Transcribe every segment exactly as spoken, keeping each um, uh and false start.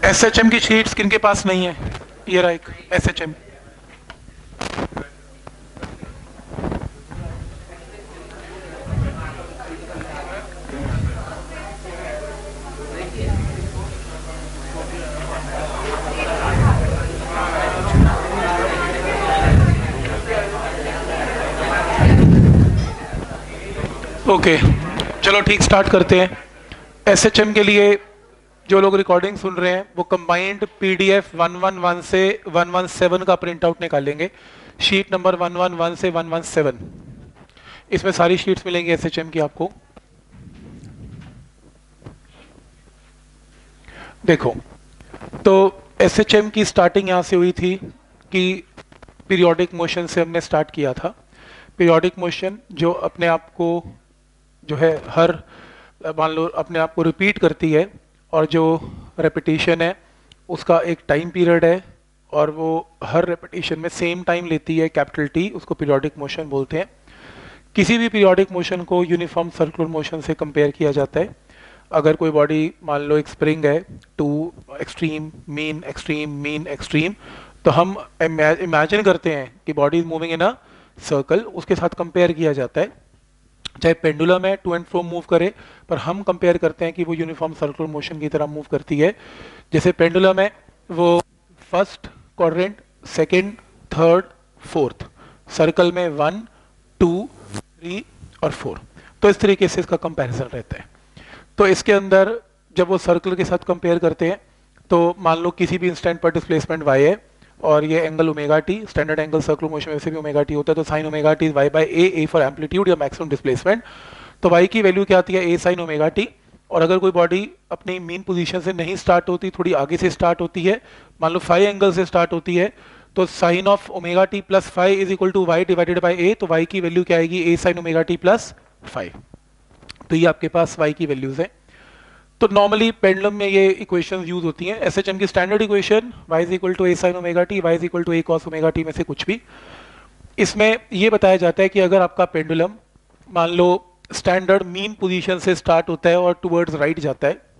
S H M की sheets किनके पास नहीं है? ये रहा एक S H M. Okay okay, चलो ठीक, स्टार्ट करते हैं। एस एच एम के लिए जो लोग रिकॉर्डिंग सुन रहे हैं वो combined PDF one one one से वन वन सेवन का प्रिंट आउट निकालेंगे, sheet number one one one से वन वन सेवन। इसमें सारी शीट्स मिलेंगी एस एच एम की आपको। देखो, तो एस एच एम की स्टार्टिंग यहाँ से हुई थी कि पीरियोडिक मोशन से हमने स्टार्ट किया था। पीरियोडिक मोशन जो अपने आप को जो है हर मान लो अपने आप को रिपीट करती है, और जो रेपिटेशन है उसका एक टाइम पीरियड है, और वो हर रेपिटेशन में सेम टाइम लेती है, कैपिटल टी, उसको पीरियोडिक मोशन बोलते हैं। किसी भी पीरियोडिक मोशन को यूनिफॉर्म सर्कुलर मोशन से कंपेयर किया जाता है। अगर कोई बॉडी मान लो एक स्प्रिंग है, two extreme mean extreme mean extreme, तो हम इमेजिन करते हैं कि body is moving in a circle, उसके साथ कंपेयर किया जाता है। चाहे पेंडुलम है टू एंड फ्रो मूव करे, पर हम कंपेयर करते हैं कि वो यूनिफॉर्म सर्कुलर मोशन की तरह मूव करती है। जैसे पेंडुलम है वो first quadrant, second, third, fourth, circle में वन, टू, थ्री और फोर, तो इस तरीके से इसका कंपैरिजन रहता है। तो इसके अंदर जब वो सर्कल के साथ कंपेयर करते हैं तो मान लो किसी भी इंस्टेंट पर डिस्प्लेसमेंट वाई है और ये angle omega T, standard angle circular motion में से भी ओमेगा टी होता है, तो sine omega T Y by A, A for amplitude या मैक्सिमम डिस्प्लेसमेंट। तो वाई की वैल्यू क्या आती है? A sine omega T. और अगर कोई बॉडी अपनी मीन पोजीशन से नहीं स्टार्ट होती, थोड़ी आगे से स्टार्ट होती है, मान लो फाइव एंगल से स्टार्ट होती है, तो sine of omega T plus five is equal to Y divided by A. तो वाई की वैल्यू क्या आएगी? A sine omega T plus five. तो ये आपके पास वाई की वैल्यूज है। तो नॉर्मली पेंडुलम में ये इक्वेशंस यूज होती हैं। एसएचएम की standard equation y is equal to A sine omega T, y is equal to A cos omega T में से कुछ भी। इसमें ये बताया जाता है कि अगर आपका पेंडुलम मान लो स्टैंडर्ड मीन पोजीशन से स्टार्ट होता है और टुवर्ड्स राइट जाता है,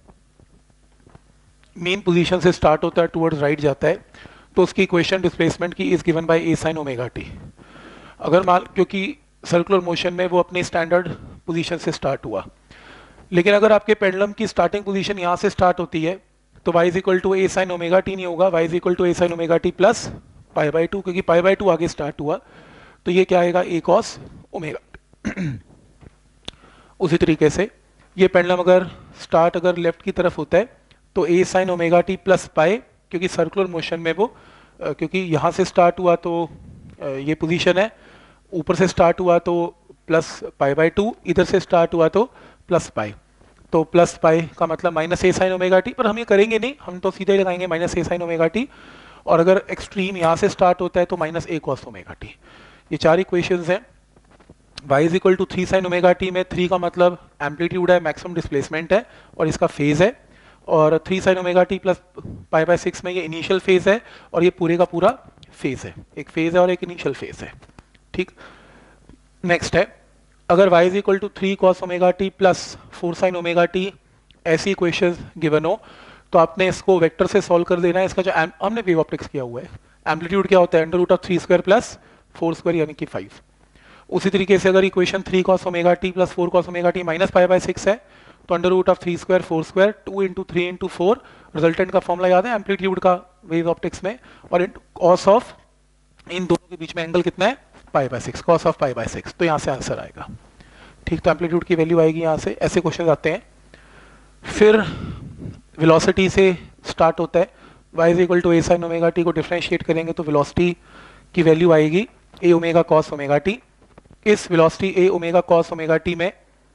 मीन पोजीशन से स्टार्ट होता है टुवर्ड्स राइट जाता है, तो उसकी इक्वेशन डिस्प्लेसमेंट की is given by A sine omega T. अगर मान, क्योंकि सर्कुलर मोशन में वो अपनी स्टैंडर्ड पोजीशन से स्टार्ट हुआ, लेकिन अगर आपके पेंडुलम की स्टार्टिंग पोजीशन यहाँ से स्टार्ट होती है तो y is equal to A sine omega T नहीं होगा, y is equal to A sine omega T plus pi by two, क्योंकि पाई बाई टू आगे स्टार्ट हुआ, तो ये क्या आएगा? A cos omega. उसी तरीके से ये पेंडुलम अगर स्टार्ट अगर लेफ्ट की तरफ होता है तो A sine omega T plus pi, क्योंकि सर्कुलर मोशन में वो क्योंकि यहाँ से स्टार्ट हुआ तो ये पोजीशन है, ऊपर से स्टार्ट हुआ तो प्लस पाई बाई टू, इधर से स्टार्ट हुआ तो प्लस पाई, तो प्लस पाई का मतलब minus A sine omega T. पर हम ये करेंगे नहीं, हम तो सीधे ही लगाएंगे minus A sine omega T. और अगर एक्सट्रीम यहाँ से स्टार्ट होता है तो minus A cos omega T. ये चार इक्वेशंस हैं। y is equal to three sine omega T में थ्री का मतलब एम्पलीट्यूड है, मैक्सिमम डिस्प्लेसमेंट है और इसका फेज है, और three sine omega T plus pi by six में ये इनिशियल फेज है और ये पूरे का पूरा फेज है, एक फेज है और एक इनिशियल फेज है। ठीक, नेक्स्ट है, अगर y is equal to three cos omega T plus four sine omega T ऐसी इक्वेशन गिवन हो तो आपने इसको वेक्टर से सॉल्व कर देना है। इसका जो हमने वेव ऑप्टिक्स किया हुआ है, एम्पलीट्यूड क्या होता है? Under root of three square plus four square यानी कि फाइव। उसी तरीके से अगर equation three cos omega T plus four cos omega T minus pi by six है तो under root of three square four square two into three into four, resultant का formula याद है एम्पलीट्यूड का वेव ऑप्टिक्स में, और cos of इन दोनों के बीच में एंगल कितना है? Pi by six, cos of pi by six. तो यहाँ से आंसर आएगा। ठीक, तो एम्पलीट्यूड की वैल्यू आएगी यहाँ से। ऐसे क्वेश्चन आते हैं। फिर वेलोसिटी से स्टार्ट होता है, y is equal to A sine omega T को डिफरेंशिएट करेंगे तो वेलोसिटी की वैल्यू आएगी A omega cos omega T. इस velocity A omega cos omega T में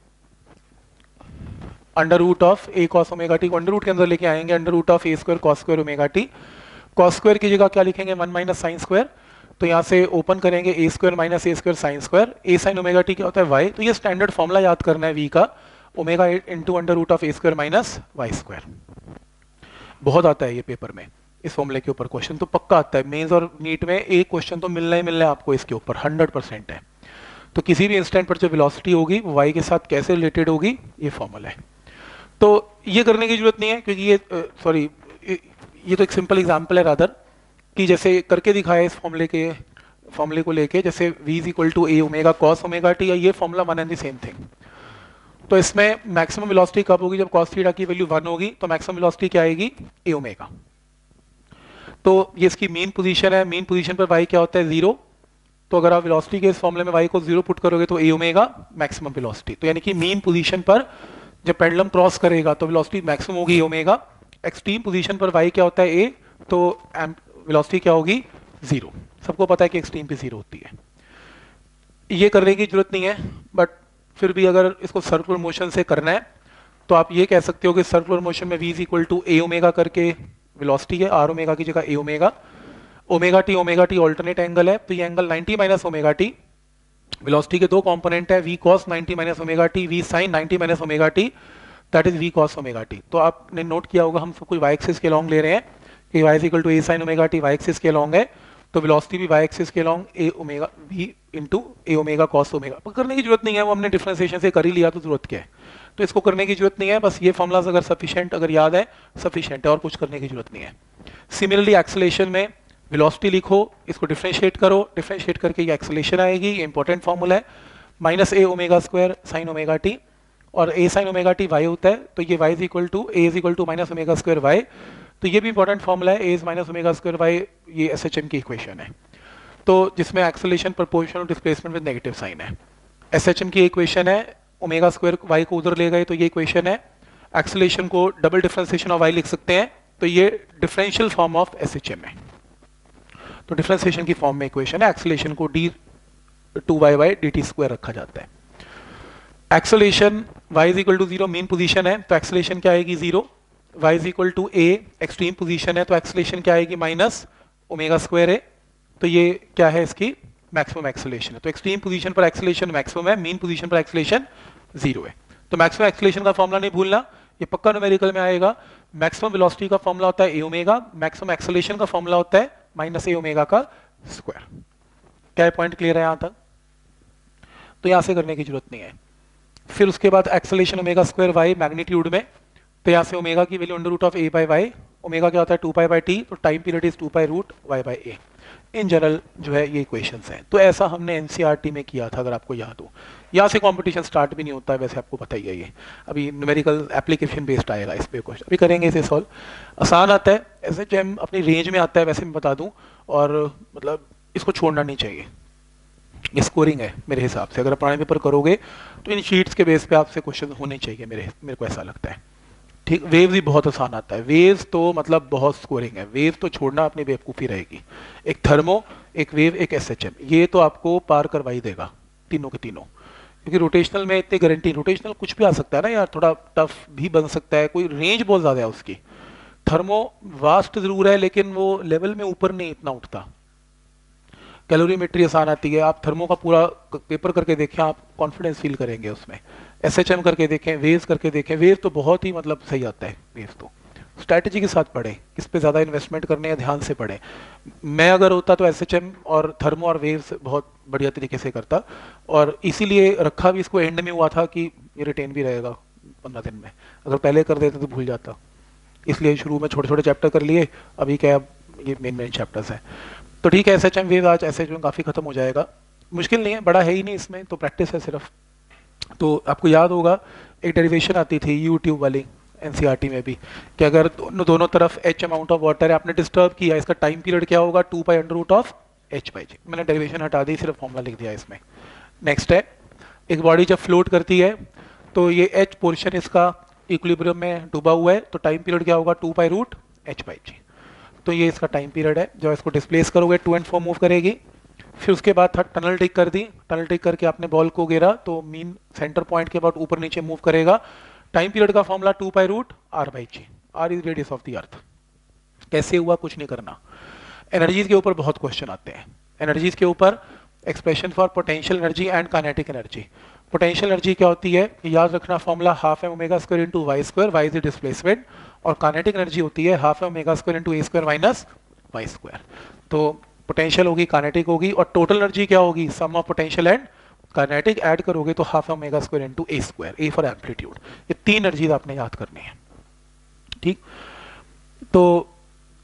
under root of A cos omega T को अंडर रूट के अंदर लेके आएंगे, under root of A square cos square omega T. Cos square की जगह क्या लिखेंगे? One minus sine square. तो यहाँ से ओपन करेंगे ए square minus A square sine square, A sine omega T क्या होता है? वाई। तो ये स्टैंडर्ड फॉर्मूला याद करना है वी का, omega into under root of A square minus Y square. बहुत आता है ये पेपर में, इस फॉर्मूले के ऊपर क्वेश्चन तो पक्का आता है। मेंस और नीट में एक क्वेश्चन तो मिलना ही मिलना है आपको इसके ऊपर, हंड्रेड परसेंट है। तो किसी भी इंस्टेंट पर जो वेलोसिटी होगी वो वाई के साथ कैसे रिलेटेड होगी, ये फॉर्मूला है। तो ये करने की जरूरत नहीं है, क्योंकि ये सॉरी ये तो एक सिंपल एग्जांपल है रादर, कि जैसे करके दिखाया इस फॉर्मूले के फॉर्मूले को लेके, जैसे v is equal to A omega cos omega T, या ये formula one and the same thing. तो इसमें मैक्सिमम वेलोसिटी कब होगी, जब कॉस थीटा की वैल्यू वन होगी, तो मैक्सिमम वेलोसिटी क्या आएगी, ए ओमेगा। तो ये इसकी मीन पोजीशन है, मीन पोजीशन पर y क्या होता है, जीरो। तो अगर आप वेलोसिटी के इस फॉर्मूले में y को जीरो पुट करोगे तो ए ओमेगा मैक्सिमम वेलोसिटी। तो यानी कि मीन पोजीशन पर जब पेंडुलम क्रॉस करेगा तो वेलोसिटी मैक्सिमम होगी ए ओमेगा। एक्सट्रीम पोजीशन पर y क्या होता है, a, तो वेलोसिटी क्या होगी, जीरो। सबको पता है कि एक्सट्रीम पे जीरो होती है। ये करने की जरूरत नहीं है, बट फिर भी अगर इसको सर्कुलर मोशन से करना है तो आप ये कह सकते हो कि सर्कुलर मोशन में v is equal to A omega करके वेलोसिटी है, आर ओमेगा की जगह A omega, omega T omega T alternate angle है, तो ये angle ninety minus omega T. Velocity के दो कंपोनेंट है, v cos ninety minus omega T, v sin ninety minus omega T, that is v cos omega T. तो आपने note किया होगा हम सब कुछ y एक्सिस के लॉन्ग ले रहे हैं कि y is equal to a sin omega T, y axis के लॉन्ग है, तो वेलोसिटी भी y एक्सिस के along a omega v into A omega cos omega. करने की जरूरत नहीं है, वो हमने डिफरेंशिएशन से कर ही लिया, तो जरूरत क्या है, तो इसको करने की जरूरत नहीं है। बस ये फॉर्मुलाज अगर सफिशिएंट अगर याद है सफिशिएंट है, और कुछ करने की जरूरत नहीं है। सिमिलरली एक्सेलरेशन में वेलोसिटी लिखो, इसको डिफरेंशिएट करो, डिफरेंशिएट करके ये एक्सेलरेशन आएगी, ये इंपॉर्टेंट फॉर्मूला है, minus A omega square sine omega T, और A sine omega T Y होता है, तो ये Y is equal to A is equal to minus omega square Y, तो ये भी इंपॉर्टेंट फॉर्मूला है, ए is minus omega square Y, ये एस एच एम की इक्वेशन है, तो जिसमें acceleration proportional displacement with negative sign है। एस एच एम की इक्वेशन है, ओमेगा स्क्वायर वाई को उधर ले गए तो ये इक्वेशन है, एक्सेलरेशन को डबल डिफरेंशिएशन ऑफ वाई लिख सकते हैं, तो ये differential form of S H M है, तो डिफरेंशिएशन की फॉर्म में इक्वेशन है, एक्सेलरेशन को D two Y by D T square रखा जाता है। Acceleration y is equal to zero mean position है, तो एक्सेलरेशन क्या आएगी, जीरो। y is equal to a extreme position है, तो एक्सेलरेशन क्या आएगी, माइनस ओमेगा स्क्वायर है, तो ये क्या है, इसकी मैक्सिमम एक्सेलरेशन है। तो एक्सट्रीम पोजीशन पर एक्सेलरेशन मैक्सिमम है, मीन पोजीशन पर एक्सेलरेशन जीरो है। तो मैक्सिमम एक्सेलरेशन का फॉर्मूला नहीं भूलना, ये पक्का न्यूमेरिकल में आएगा। मैक्सिमम वेलोसिटी का फॉर्मूला होता है ए ओमेगा, मैक्सिमम एक्सेलरेशन का फॉर्मूला होता है माइनस ए ओमेगा का स्क्वायर। क्या पॉइंट क्लियर है यहां तक? तो यहां से करने की जरूरत नहीं है। फिर उसके बाद acceleration omega square Y magnitude में, तो यहाँ से ओमेगा की value under root of A by Y, omega क्या होता है टू पाई बाई टी, तो time period is two pi root Y by A. In general जो है ये इक्वेशंस हैं, तो ऐसा हमने एनसीईआरटी में किया था, अगर आपको याद हो। यहाँ से कंपटीशन स्टार्ट भी नहीं होता है, वैसे आपको पता ही है, ये अभी न्यूमेरिकल एप्लीकेशन बेस्ड आएगा इस पे क्वेश्चन, अभी करेंगे इसे सॉल्व। आसान आता है, ऐसे जैम अपनी रेंज में आता है, वैसे मैं बता दूं, और मतलब इसको छोड़ना नहीं चाहिए। ये स्कोरिंग है मेरे हिसाब से, अगर पुराने पेपर करोगे तो इन शीट्स के बेस पे आपसे क्वेश्चन होने चाहिए, मेरे मेरे को ऐसा लगता है। ठीक, वेव्स भी बहुत आसान आता है, वेव्स तो मतलब बहुत स्कोरिंग है, वेव तो छोड़ना अपनी बेवकूफ़ी रहेगी। एक थर्मो, एक वेव, एक एसएचएम, ये तो आपको पार करवाई देगा तीनों के तीनों, क्योंकि रोटेशनल में इतनी गारंटी, रोटेशनल कुछ भी आ सकता है ना यार, थोड़ा टफ भी बन सकता है, कोई रेंज बहुत ज़्यादा है उसकी। थर्मो वास्ट जरूर है, लेकिन वो लेवल में ऊपर नहीं इतना उठता। कैलोरीमेट्री आसान आती है, आप थर्मो का पूरा पेपर करके देखें, आप कॉन्फिडेंस फील करेंगे उसमें। एसएचएम करके देखें, वेव्स करके देखें, वेव तो बहुत ही मतलब सही आता है, वेव तो स्ट्रैटेजी के साथ पढ़ें, किस पे ज़्यादा इन्वेस्टमेंट करने हैं ध्यान से पढ़ें। मैं अगर होता तो एसएचएम और थर्मो और वेव्स बहुत बढ़िया तरीके से करता, और इसीलिए रखा भी इसको एंड में हुआ था कि ये रिटेन भी रहेगा पंद्रह दिन में, अगर पहले कर देते तो भूल जाता, इसलिए शुरू में छोटे छोटे चैप्टर कर लिए, अभी क्या अब ये मेन मेन चैप्टर्स हैं। तो ठीक है, एसएचएम वेव आज ऐसे जो काफ़ी खत्म हो जाएगा, मुश्किल नहीं है, बड़ा है ही नहीं इसमें, तो प्रैक्टिस है सिर्फ। तो आपको याद होगा एक डेरिवेशन आती थी यूट्यूब वाली एनसीईआरटी में भी, कि अगर दोनों दोनों तरफ एच अमाउंट ऑफ वाटर है, आपने डिस्टर्ब किया, इसका टाइम पीरियड क्या होगा, two pi under root of H by G. मैंने डेरिवेशन हटा दी, सिर्फ फॉर्मूला लिख दिया इसमें। नेक्स्ट है, एक बॉडी जब फ्लोट करती है तो ये एच पोर्शन इसका इक्विलिब्रियम में डूबा हुआ है, तो टाइम पीरियड क्या होगा, two pi root H by G. तो ये इसका टाइम पीरियड है, जब इसको डिस्प्लेस करोगे टू एंड फोर मूव करेगी। फिर उसके बाद था टनल टिक कर दी, टनल टिक करके आपने बॉल को गिरा, तो मीन सेंटर पॉइंट के बाद ऊपर नीचे मूव करेगा। टाइम पीरियड का formula two pi root R by G, R is radius of the earth. कैसे हुआ कुछ नहीं करना। एनर्जीज के ऊपर बहुत क्वेश्चन आते हैं, एनर्जीज के ऊपर expression for potential energy and kinetic energy. Potential energy क्या होती है, याद रखना, formula half M omega square into Y square, Y is displacement, और काइनेटिक एनर्जी होती है half M omega square into A square minus Y square. तो potential होगी, काइनेटिक होगी, और टोटल एनर्जी क्या होगी, sum of potential and kinetic add करोगे तो half M omega square into A square, A for amplitude. ये तीन एनर्जीज आपने याद करनी है, ठीक। तो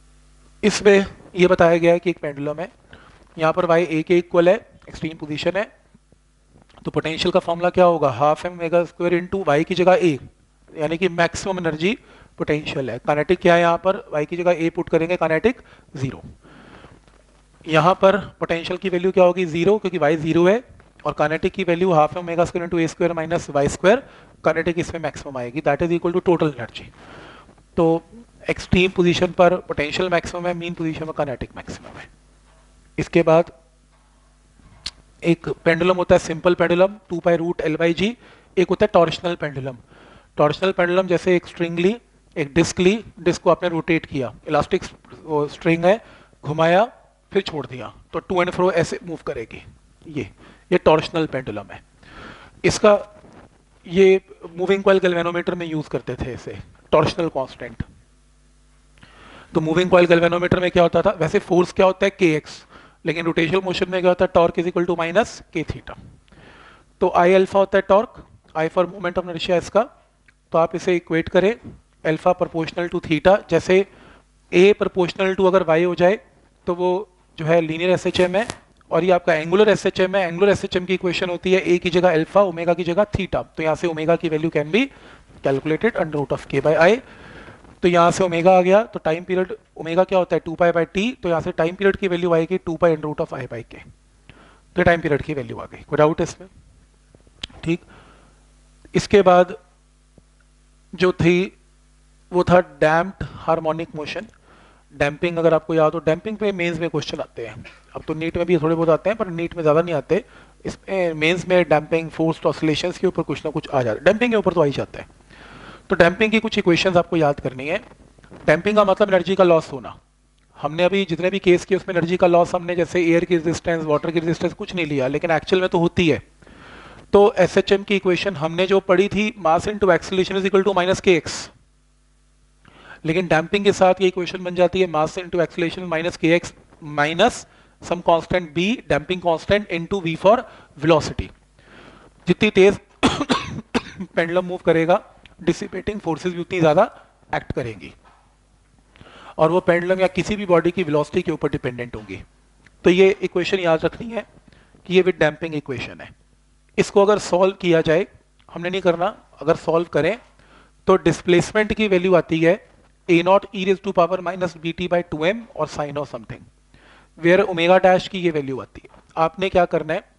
इसमें ये बताया गया है कि एक पेंडुलम है, यहाँ पर y a के इक्वल है, एक्सट्रीम पोजीशन है, तो पोटेंशियल का फॉर्मूला क्या होगा, half M omega square into Y की जगह a, यानी कि मैक्सिमम एनर्जी पोटेंशियल है। काइनेटिक क्या है, यहाँ पर y की जगह a पुट करेंगे, काइनेटिक जीरो। यहाँ पर पोटेंशियल की वैल्यू क्या होगी, जीरो, क्योंकि y जीरो है, और काइनेटिक की value half M omega square into A square minus Y square, kinetic इसमें मैक्सिमम आएगी, that is equal to total energy. तो एक्सट्रीम पोजीशन पर पोटेंशियल मैक्सिमम है, मीन पोजीशन पर काइनेटिक मैक्सिमम है। इसके बाद एक पेंडुलम होता है simple pendulum, two pi root L by G. एक होता है टॉर्शनल पेंडुलम। टॉर्शनल पेंडुलम जैसे एक स्ट्रिंग ली, एक डिस्क ली, डिस्क को आपने रोटेट किया, इलास्टिक स्ट्रिंग है, घुमाया फिर छोड़ दिया, तो टू एंड फ्रो ऐसे मूव करेगी। ये ये टॉर्शनल पेंडुलम है। इसका ये मूविंग कॉइल गैल्वेनोमीटर में यूज करते थे इसे, टॉर्शनल कांस्टेंट। तो मूविंग कॉइल गैल्वेनोमीटर में क्या होता था, वैसे फोर्स क्या होता है के एक्स, लेकिन रोटेशनल मोशन में क्या होता है, torque is equal to minus K theta. तो आई अल्फा होता है torque, I for moment of inertia इसका, तो आप इसे इक्वेट करें अल्फा प्रोपोर्शनल टू थीटा। जैसे ए प्रोपोर्शनल टू अगर वाई हो जाए तो वो जो है लीनियर एसएचएम है, और ये आपका एंगुलर एसएचएम है। एंगुलर एसएचएम की इक्वेशन होती है ए की जगह अल्फा, ओमेगा की जगह थीटा। तो यहाँ से ओमेगा की value can be calculated under root of K by I. तो यहाँ से ओमेगा आ गया, तो टाइम पीरियड ओमेगा क्या होता है, टू पाई बाई टी, तो यहाँ से टाइम पीरियड की वैल्यू आएगी two pi under root of I by K. तो टाइम पीरियड की वैल्यू आ गई, कोई डाउट है इसमें, ठीक। इसके बाद जो थी वो था डैम्प्ड हार्मोनिक मोशन। डैम्पिंग अगर आपको याद हो, डैम्पिंग पे मेंस में क्वेश्चन आते हैं, अब तो नीट में भी थोड़े बहुत आते हैं, पर नीट में ज़्यादा नहीं आते। इसमें मेंस में डैम्पिंग, फोर्स्ड ऑसिलेशंस के ऊपर कुछ ना कुछ आ जाता है, डैम्पिंग के ऊपर तो आ ही जाता है। तो डैम्पिंग की कुछ इक्वेशंस आपको याद करनी है। डैम्पिंग का मतलब एनर्जी का लॉस होना। हमने अभी जितने भी केस किए उसमें एनर्जी का लॉस हमने जैसे एयर की रेजिस्टेंस, वाटर की रेजिस्टेंस कुछ नहीं लिया, लेकिन एक्चुअल में तो होती है। तो एसएचएम की इक्वेशन हमने जो पढ़ी थी, mass into acceleration is equal to minus K X, लेकिन डैम्पिंग के साथ ये इक्वेशन बन जाती है mass into acceleration minus K X minus some constant B, damping constant, into V for velocity. जितनी तेज पेंडुलम मूव करेगा, डिसिपेटिंग फोर्सेस भी उतनी ज्यादा एक्ट करेंगी, और वो पेंडुलम या किसी भी बॉडी की वेलोसिटी के ऊपर डिपेंडेंट होंगी। तो ये इक्वेशन याद रखनी है कि ये विद डैम्पिंग इक्वेशन है। इसको अगर सॉल्व किया जाए, हमने नहीं करना, अगर सॉल्व करें तो डिस्प्लेसमेंट की वैल्यू आती है A naught E raise to power minus B T by two M और sine of something, where omega dash की ये वैल्यू आती है। आपने क्या करना है,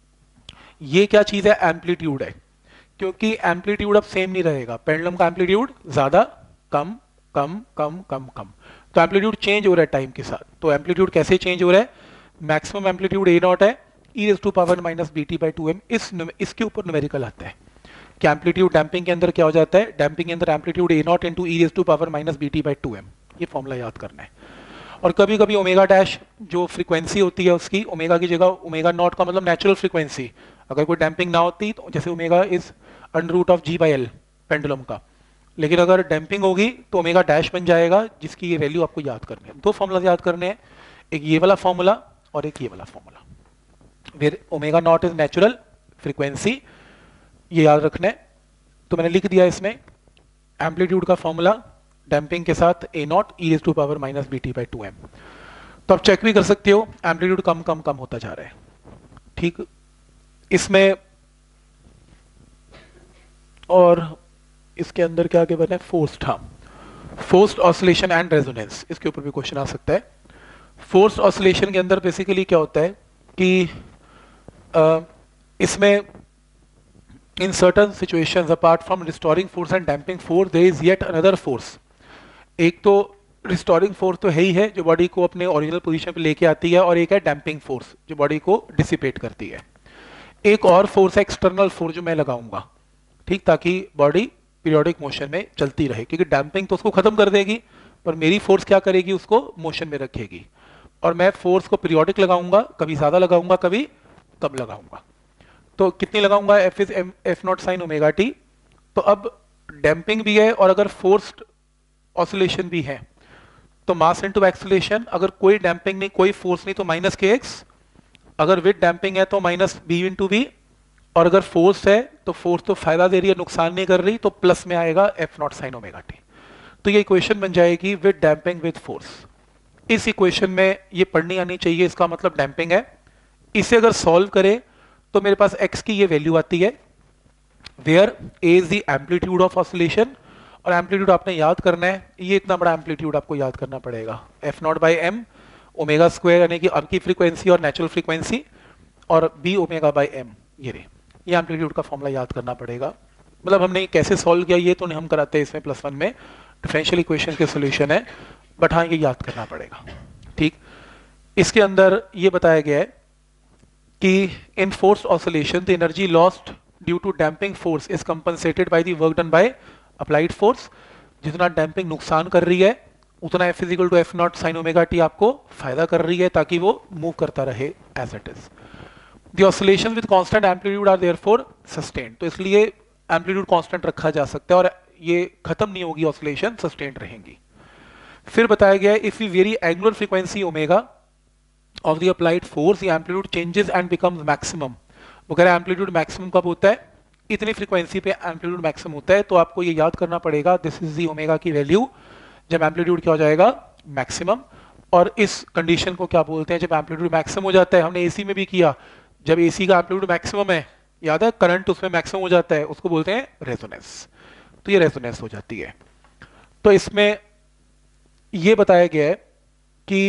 ये क्या चीज है, एम्पलीट्यूड है, क्योंकि एम्पलीट्यूड अब सेम नहीं रहेगा, पेंडुलम का एम्पलीट्यूड ज्यादा कम कम कम कम कम, तो एम्पलीट्यूड चेंज हो रहा है टाइम के साथ। तो एम्पलीट्यूड कैसे चेंज हो रहा है, मैक्सिमम एम्पलीट्यूड ए नॉट है, E raise to power minus B T by two M, इस इसके ऊपर न्यूमेरिकल आता है कि एम्पलीट्यूड डैम्पिंग के अंदर क्या हो जाता है, डैम्पिंग के अंदर amplitude A naught into E raise to power minus B T by two M, ये फॉर्मूला याद करना है। और कभी कभी ओमेगा डैश जो फ्रीक्वेंसी होती है उसकी, ओमेगा की जगह ओमेगा नॉट का मतलब नेचुरल फ्रीक्वेंसी, अगर कोई डैम्पिंग ना होती तो जैसे omega is under root of G by L pendulum का, लेकिन अगर डैम्पिंग होगी तो ओमेगा डैश बन जाएगा, जिसकी ये वैल्यू आपको याद करनी है। दो फॉर्मूला याद करने हैं, एक ये वाला फॉर्मूला और एक ये वाला formula, where omega naught is natural frequency, ये याद रखना है। तो मैंने लिख दिया इसमें एम्पलीट्यूड का फॉर्मूला डैम्पिंग के साथ A naught E raise to power minus B T by two M. तो आप चेक भी कर सकते हो एम्पलीट्यूड कम कम कम होता जा रहा है, ठीक। इसमें और इसके अंदर क्या आगे बना है, फोर्स्ड, हाँ, फोर्स्ड ऑसिलेशन एंड रेजोनेंस, इसके ऊपर भी क्वेश्चन आ सकता है। फोर्स्ड ऑसिलेशन के अंदर बेसिकली क्या होता है कि आ, इसमें in certain situations apart from restoring force and damping force there is yet another force। एक तो रिस्टोरिंग फोर्स तो है ही है जो बॉडी को अपने ओरिजिनल पोजीशन पे लेके आती है, और एक है डैम्पिंग फोर्स जो बॉडी को डिसिपेट करती है। एक और फोर्स है एक्सटर्नल फोर्स जो मैं लगाऊंगा, ठीक, ताकि बॉडी पीरियोडिक मोशन में चलती रहे, क्योंकि डैम्पिंग तो उसको खत्म कर देगी, पर मेरी फोर्स क्या करेगी, उसको मोशन में रखेगी। और मैं फोर्स को पीरियोडिक लगाऊंगा, कभी ज्यादा लगाऊंगा कभी कम लगाऊंगा। तो कितनी लगाऊंगा, F is F naught sine omega T. तो अब डैम्पिंग भी है और अगर फोर्स्ड ऑसिलेशन भी है, तो मास इनटू एक्सीलरेशन, अगर कोई डैम्पिंग नहीं कोई फोर्स नहीं तो माइनस के एक्स, अगर विद डैम्पिंग है तो माइनस बी इंटू वी, और अगर फोर्स है तो फोर्स तो फायदा दे रही है नुकसान नहीं कर रही, तो प्लस में आएगा F naught sine omega T. तो ये इक्वेशन बन जाएगी विद डैम्पिंग विद फोर्स, इस इक्वेशन में ये पढ़नी आनी चाहिए, इसका मतलब डैम्पिंग है। इसे अगर सॉल्व करें तो मेरे पास x की ये वैल्यू आती है, where a is the amplitude of oscillation, और एम्पलीट्यूड आपने याद करना है, ये इतना बड़ा एम्पलीट्यूड आपको याद करना पड़ेगा, F naught by M omega square, यानी कि अब की फ्रीक्वेंसी और नेचुरल फ्रीक्वेंसी, और बी ओमेगा बाई एम, ये रे ये एम्पलीट्यूड का फॉर्मूला याद करना पड़ेगा। मतलब हमने कैसे सॉल्व किया ये तो नहीं हम कराते हैं इसमें, प्लस वन में डिफरेंशियल इक्वेशन के सोल्यूशन है, बट हाँ ये याद करना पड़ेगा। ठीक, इसके अंदर ये बताया गया है कि in forced oscillation the energy lost due to damping force is compensated by the work done by applied force. जितना डैम्पिंग नुकसान कर रही है उतना F is equal to F naught sine omega T आपको फायदा कर रही है, ताकि वो मूव करता रहे as it is. The oscillation with constant amplitude are therefore sustained, तो इसलिए एम्पलीट्यूड कांस्टेंट रखा जा सकता है और ये खत्म नहीं होगी, ऑसिलेशन सस्टेन्ड रहेंगी। फिर बताया गया है if you vary angular frequency omega of the applied force the amplitude changes and becomes maximum. वो कह रहा है एम्पलीट्यूड मैक्सिमम कब होता है, इतनी फ्रीक्वेंसी पे एम्पलीट्यूड मैक्सिमम होता है, तो आपको ये याद करना पड़ेगा दिस इज दी ओमेगा की वैल्यू जब एम्पलीट्यूड क्या हो जाएगा मैक्सिमम। और इस कंडीशन को क्या बोलते हैं, जब एम्पलीट्यूड मैक्सिमम हो जाता है, हमने एसी में भी किया, जब एसी का एम्पलीट्यूड मैक्सिमम है, याद है करंट उसमें मैक्सिमम हो जाता है, उसको बोलते हैं रेजोनेंस, तो ये रेजोनेंस हो जाती है। तो इसमें ये बताया गया है कि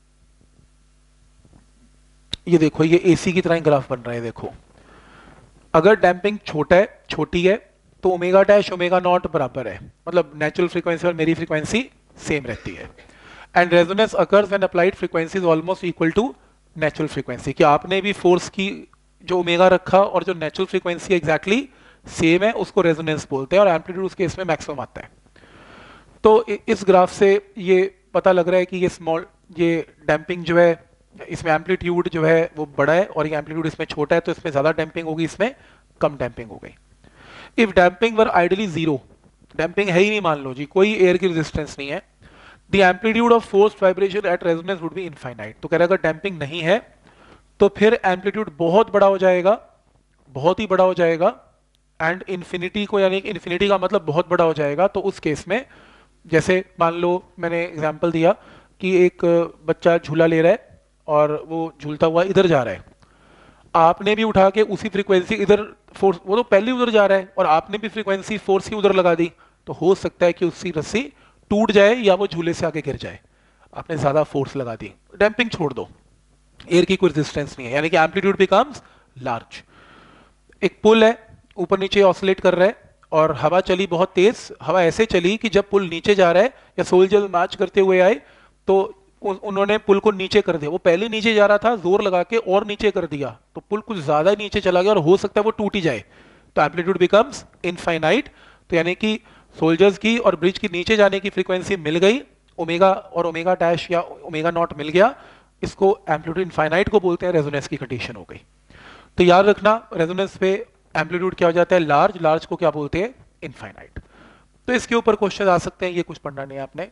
ये देखो ये एसी की तरह ग्राफ बन रहा है, देखो अगर डैम्पिंग छोटा है छोटी है तो ओमेगा डैश ओमेगा नॉट बराबर है, मतलब नेचुरल फ्रीक्वेंसी और मेरी फ्रीक्वेंसी सेम रहती है। And resonance occurs when applied frequency is almost equal to natural frequency, कि आपने भी फोर्स की जो ओमेगा रखा और जो नेचुरल फ्रीक्वेंसी एग्जैक्टली सेम है, उसको रेजोनेंस बोलते हैं, और एम्पलीट्यूड उसके इसमें मैक्सिमम आता है। तो इस ग्राफ से ये पता लग रहा है कि ये स्मॉल ये डैम्पिंग जो है इसमें एम्पलीट्यूड जो है वो बड़ा है, और ये एम्पलीट्यूड इसमें छोटा है, तो इसमें ज्यादा डैम्पिंग होगी, इसमें कम डैम्पिंग हो गई। If damping were ideally zero, damping है ही नहीं, मान लो जी कोई एयर की रेजिस्टेंस नहीं है, the amplitude of forced vibration at resonance would be infinite. तो कह रहा है अगर डैम्पिंग नहीं है तो फिर एम्पलीट्यूड बहुत बड़ा हो जाएगा, बहुत ही बड़ा हो जाएगा, एंड इन्फिनिटी को, यानी इन्फिनिटी का मतलब बहुत बड़ा हो जाएगा। तो उस केस में जैसे मान लो मैंने एग्जांपल दिया कि एक बच्चा झूला ले रहा है और वो झूलता हुआ इधर जा रहा है, आपने भी उठा के उसी फ्रीक्वेंसी इधर फोर्स, वो तो पहले उधर जा रहा है और आपने भी फ्रीक्वेंसी फोर्स ही उधर लगा दी, तो हो सकता है कि उसकी रस्सी टूट जाए या वो झूले से आगे गिर जाए, आपने ज्यादा फोर्स लगा दी। डैम्पिंग छोड़ दो, एयर की कोई रेजिस्टेंस नहीं है, यानी कि एम्पलीट्यूड बिकम्स लार्ज। एक पुल है, ऊपर नीचे ऑसिलेट कर रहा है और हवा चली बहुत तेज, हवा ऐसे चली कि जब पुल नीचे जा रहा है या सोल्जर मार्च करते हुए आए तो उन्होंने पुल को नीचे कर दिया, वो पहले नीचे जा रहा था, जोर लगा के और नीचे कर दिया, तो पुल कुछ ज्यादा नीचे चला गया और हो सकता है वो टूट ही जाए, तो एम्पलीट्यूड बिकम्स इनफाइनाइट। तो यानी कि सोल्जर्स की और ब्रिज की नीचे जाने की फ्रीक्वेंसी मिल गई, ओमेगा और ओमेगा डैश या ओमेगा नॉट मिल गया, इसको एम्पलीट्यूड इनफाइनाइट को बोलते हैं, रेजोनेंस की कंडीशन हो गई। तो याद रखना रेजोनेंस पे एम्पलीट्यूड क्या हो जाता है लार्ज, लार्ज को क्या बोलते हैं इनफाइनाइट। तो इसके ऊपर क्वेश्चन आ सकते हैं, ये कुछ पढ़ना नहीं है आपने,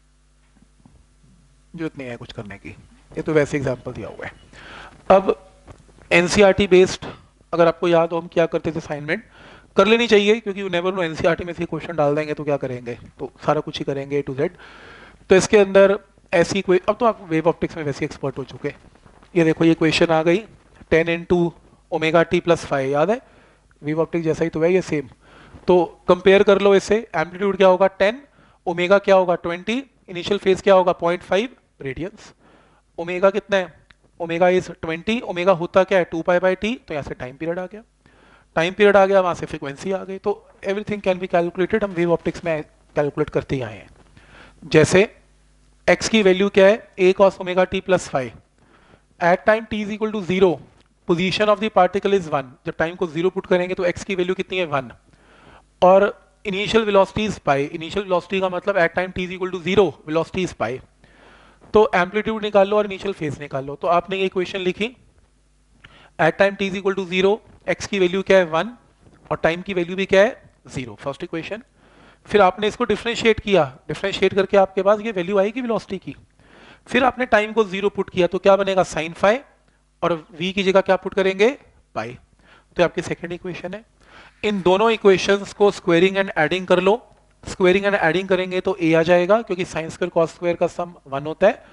जरूरत नहीं है कुछ करने की, ये तो वैसे एग्जांपल दिया हुआ है। अब एनसीईआरटी बेस्ड अगर आपको याद हो हम क्या करते थे, असाइनमेंट कर लेनी चाहिए क्योंकि यू नेवर नो, एनसीईआरटी में से क्वेश्चन डाल देंगे तो क्या करेंगे, तो सारा कुछ ही करेंगे ए टू जेड। तो इसके अंदर ऐसी कोई, अब तो आप वेव ऑप्टिक्स में वैसे एक्सपर्ट हो चुके, ये देखो ये क्वेश्चन आ गई, ten into omega T plus five, याद है वेव ऑप्टिक्स जैसा ही तो है ये सेम। तो कंपेयर कर लो इससे, एम्पलीट्यूड क्या होगा टेन, ओमेगा क्या होगा ट्वेंटी, इनिशियल फेज क्या होगा पॉइंट फाइव रेडियंस, ओमेगा कितना है, ओमेगा इज ट्वेंटी, ओमेगा होता क्या है टू पाई बाई टी, तो यहाँ से टाइम पीरियड आ गया, टाइम पीरियड आ गया, वहां से फ्रीक्वेंसी आ गई, तो एवरीथिंग कैन बी कैलकुलेटेड, हम वेव ऑप्टिक्स में कैलकुलेट करते ही आए हैं। जैसे x की वैल्यू क्या है, a cos omega T plus five, at time t is equal to zero, position of the particle is one, जब टाइम को जीरो पुट करेंगे तो x की वैल्यू कितनी है वन, और initial velocity is pi, initial velocity का मतलब at time t is equal to zero, velocity is pi, तो एम्पलीट्यूड निकाल लो और इनिशियल फेज निकाल लो। तो आपने ये इक्वेशन लिखी, at time t is equal to zero, x की वैल्यू क्या है वन और टाइम की वैल्यू भी क्या है जीरो, फर्स्ट इक्वेशन। फिर आपने इसको डिफरेंशिएट किया, डिफरेंशिएट करके आपके पास ये वैल्यू आएगी वेलोसिटी की, फिर आपने टाइम को जीरो पुट किया तो क्या बनेगा साइन फाई, और v की जगह क्या पुट करेंगे पाई, तो आपकी सेकंड इक्वेशन है। इन दोनों इक्वेशंस को स्क्वायरिंग एंड एडिंग कर लो, स्क्वायरिंग एंड एडिंग करेंगे तो a आ जाएगा क्योंकि साइन स्क्वायर कॉस स्क्वायर का सम वन होता है,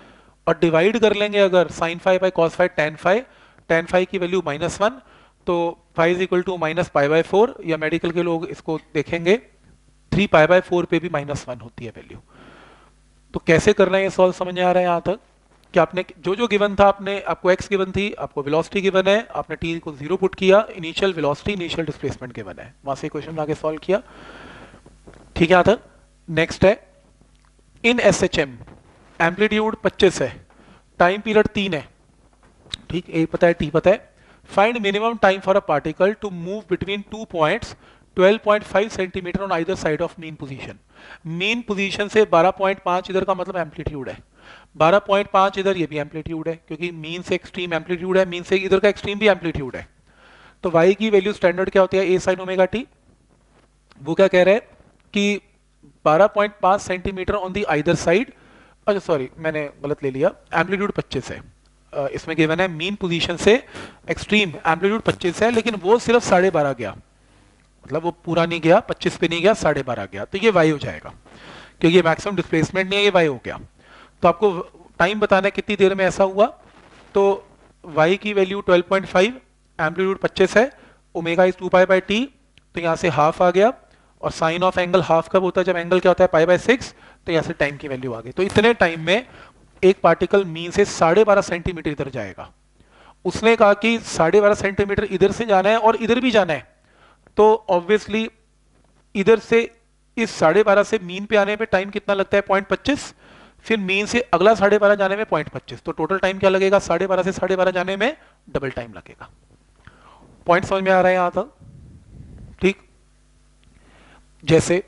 और डिवाइड कर लेंगे अगर sine five by cos five tan five, tan five की वैल्यू माइनस वन, तो five is equal to minus pi by four, या मेडिकल के लोग इसको देखेंगे थ्री पाई बाय फोर पे भी माइनस वन होती है वैल्यू। तो कैसे करना है ये सॉल्व समझ में आ रहा है यहाँ तक कि आपने जो जो गिवन था, आपने आपको एक्स गिवन थी, आपको वेलोसिटी गिवन है, आपने टी को जीरो पुट किया, initial velocity initial displacement given है, वहां से क्वेश्चन आगे सॉल्व किया। ठीक है यहाँ तक। नेक्स्ट है in S H M amplitude पच्चीस है, टाइम पीरियड तीन है, ठीक, ए पता है टी पता है, find minimum time for a particle to move between two points twelve point five centimetre on either side of mean position. Mean position से बारह पॉइंट फाइव इधर का मतलब एम्पलीट्यूड है, बारह पॉइंट फाइव इधर ये भी एम्पलीट्यूड है, क्योंकि मीन से एक्सट्रीम एम्पलीट्यूड है, मीन से इधर का एक्सट्रीम भी एम्पलीट्यूड है। तो y की वैल्यू स्टैंडर्ड क्या होती है, ए साइन ओमेगा टी, वो क्या कह रहे हैं कि बारह point five centimetre on the either side, अच्छा सॉरी मैंने गलत ले लिया, एम्पलीट्यूड पच्चीस है, इसमें गिवन है मीन पोजीशन से एक्सट्रीम एम्पलीट्यूड पच्चीस है, लेकिन वो सिर्फ साढ़े बारह गया, मतलब वो पूरा नहीं गया, पच्चीस पे नहीं गया, साढ़े बारह गया, तो ये y हो जाएगा, क्योंकि ये मैक्सिमम डिस्प्लेसमेंट नहीं है, ये y हो गया। तो आपको टाइम बताना है कितनी देर में ऐसा हुआ, तो y की value twelve point five, amplitude पच्चीस है, omega is two pi by T, तो यहाँ से हाफ आ गया, और साइन ऑफ एंगल हाफ कब होता है, जब एंगल क्या होता है पाई बाय सिक्स, तो यहाँ से टाइम की वैल्यू आ गई। तो इतने टाइम में एक पार्टिकल मीन से साढ़े बारह सेंटीमीटर इधर जाएगा। उसने कहा कि साढ़े बारह सेंटीमीटर इधर से जाना है और इधर भी जाना है, तो ऑब्वियसली इधर से इस साढ़े बारह से मीन पे आने पे टाइम कितना लगता है, पॉइंट पच्चीस, फिर मीन से अगला साढ़े बारह जाने में पॉइंट पच्चीस, तो टोटल टाइम क्या लगेगा, साढ़े बारह से साढ़े बारह जाने में डबल टाइम लगेगा। पॉइंट समझ में आ रहा है यहां तक, ठीक। जैसे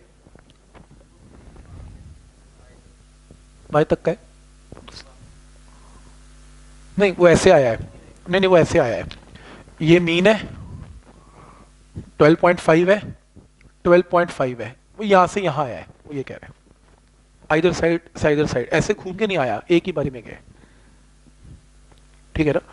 भाई तक का है, नहीं वो ऐसे आया है, नहीं नहीं वो ऐसे आया है, ये मीन है ट्वेल्व पॉइंट फाइव है, ट्वेल्व पॉइंट फाइव है, वो यहां से यहां आया है, वो ये कह रहे हैं आइदर साइड से इधर साइड, ऐसे घूम के नहीं आया, एक ही बारी में गए, ठीक है ना,